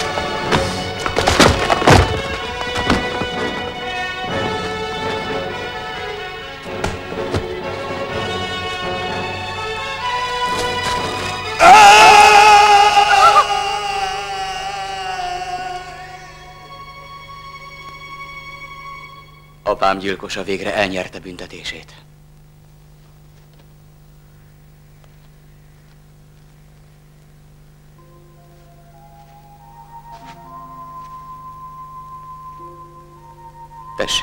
Apám gyilkosa végre elnyerte büntetését. Tessék.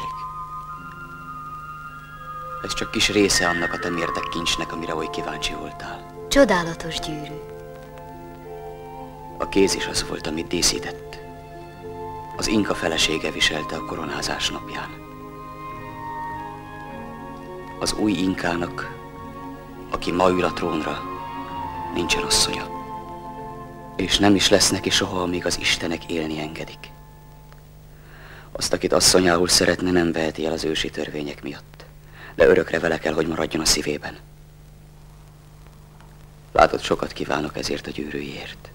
Ez csak kis része annak a temérdek kincsnek, amire oly kíváncsi voltál. Csodálatos gyűrű. A kéz is az volt, amit díszített. Az inka felesége viselte a koronázás napján. Az új inkának, aki ma ül a trónra, nincsen asszonya. És nem is lesz neki soha, amíg az istenek élni engedik. Azt, akit asszonyául szeretne, nem veheti el az ősi törvények miatt, de örökre vele kell, hogy maradjon a szívében. Látod, sokat kívánok ezért a gyűrűjért.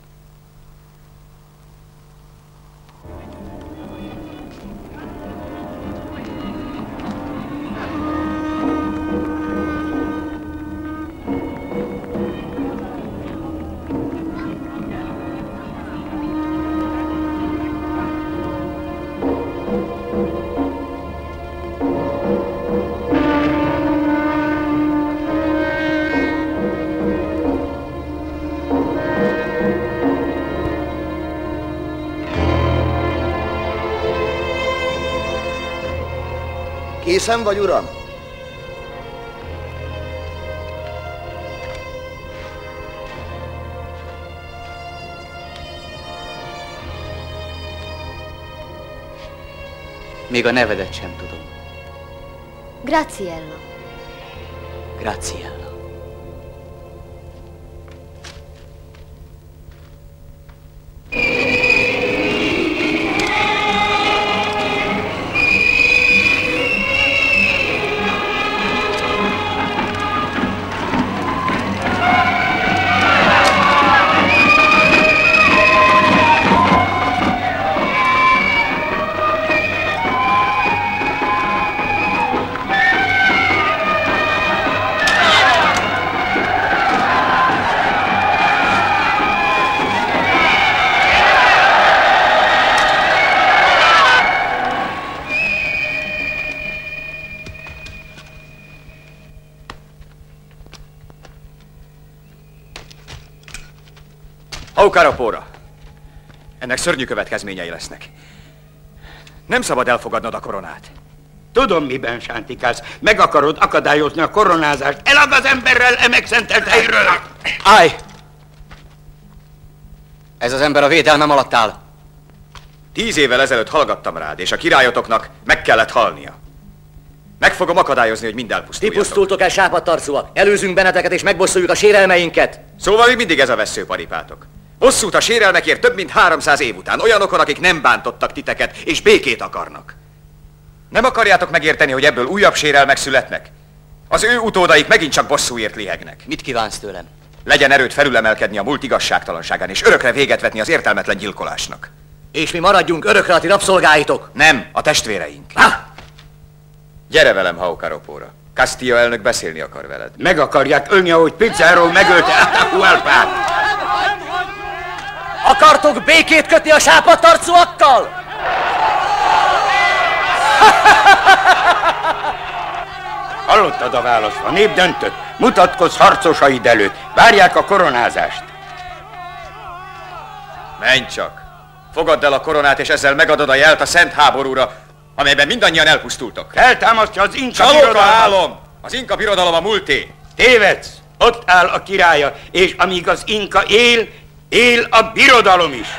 Készen vagy, uram? Még a nevedet sem tudom. Graziella. Graziella. Haukarapóra! Ennek szörnyű következményei lesznek. Nem szabad elfogadnod a koronát. Tudom, miben sántikálsz. Meg akarod akadályozni a koronázást. Elag az emberrel e megszentelt helyről! Állj! Ez az ember a védelmem alatt áll. Tíz évvel ezelőtt hallgattam rád, és a királyotoknak meg kellett halnia. Meg fogom akadályozni, hogy mind Ti elpusztuljatok. pusztultok el sápadtarcúak. Előzünk benneteket és megbosszuljuk a sérelmeinket. Szóval még mindig ez a vesszőparipátok. Bosszút a sérelmekért több mint háromszáz év után, olyanokon, akik nem bántottak titeket, és békét akarnak. Nem akarjátok megérteni, hogy ebből újabb sérelmek születnek? Az ő utódaik megint csak bosszúért lihegnek. Mit kívánsz tőlem? Legyen erőt felülemelkedni a múlt igazságtalanságán, és örökre véget vetni az értelmetlen gyilkolásnak. És mi maradjunk örökre a ti rabszolgáitok? Nem, a testvéreink. Ah! Gyere velem Haukarapóra. Castillo elnök beszélni akar veled. Meg akarják ölni, ahogy Pizarro megölte Atahualpát. Akartok békét kötni a sápadtarcúakkal? Hallottad a választ, a nép döntött. Mutatkozz harcosaid előtt. Várják a koronázást. Menj csak. Fogadd el a koronát, és ezzel megadod a jelt a szent háborúra, amelyben mindannyian elpusztultok. Feltámasztja az inka Csalóka birodalmat. álom! Az inka birodalom a múlté. Tévedsz! Ott áll a királya, és amíg az inka él, él a birodalom is.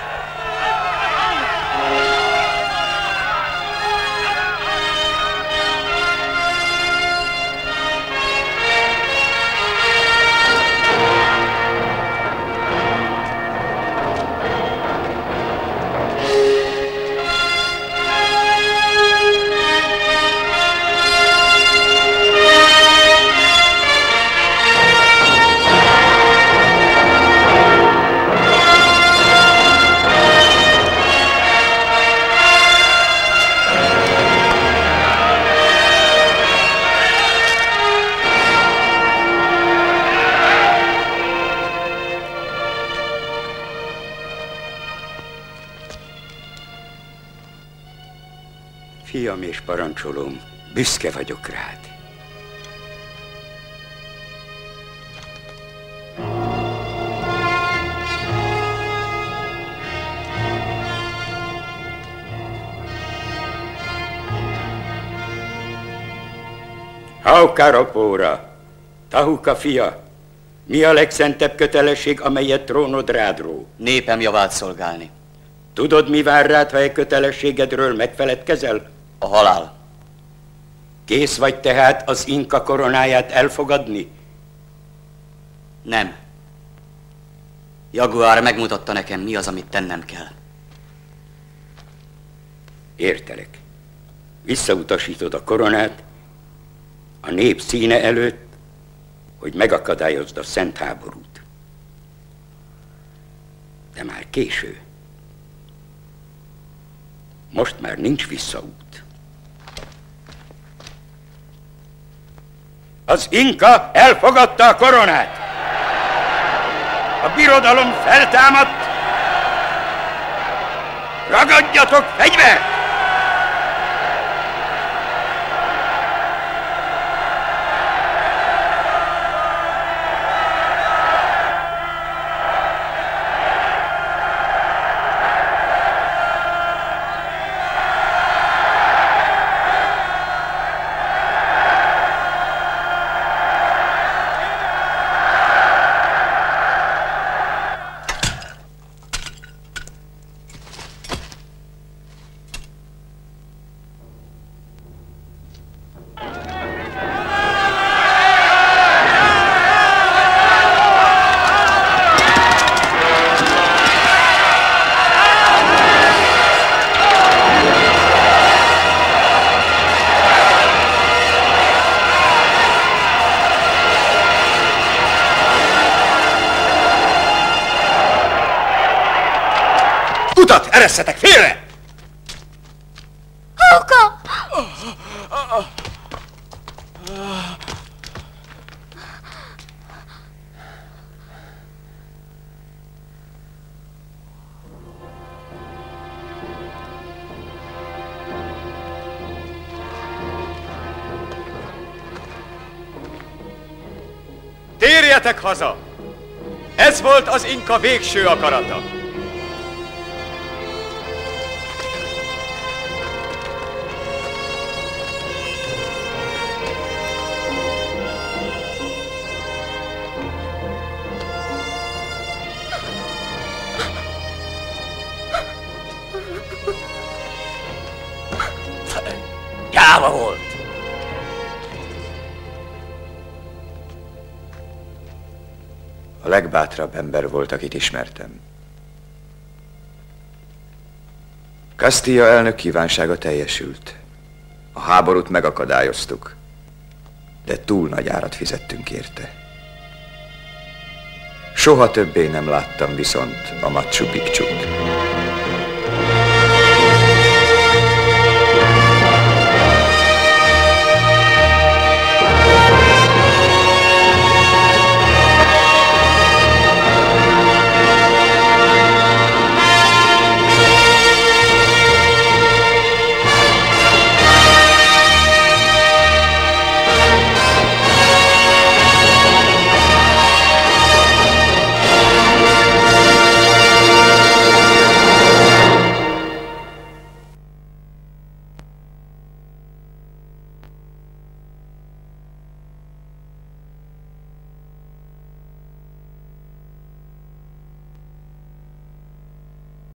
Fiam és parancsolom, büszke vagyok rád. Haukarapóra, Tahuka fia, mi a legszentebb kötelesség, amelyet trónod rád ró? Népem javát szolgálni. Tudod, mi vár rád, ha egy kötelességedről megfeledkezel? A halál. Kész vagy tehát az inka koronáját elfogadni? Nem. Jaguár megmutatta nekem, mi az, amit tennem kell. Értelek. Visszautasítod a koronát a nép színe előtt, hogy megakadályozd a szent háborút. De már késő. Most már nincs visszaút. Az inka elfogadta a koronát. A birodalom feltámadt. Ragadjatok fegyvert! Utat! Eresszetek félre! Hauka! Térjetek haza! Ez volt az inka végső akarata. Gyáva volt! A legbátrabb ember volt, akit ismertem. Castilla elnök kívánsága teljesült. A háborút megakadályoztuk, de túl nagy árat fizettünk érte. Soha többé nem láttam viszont a Machu Picchut.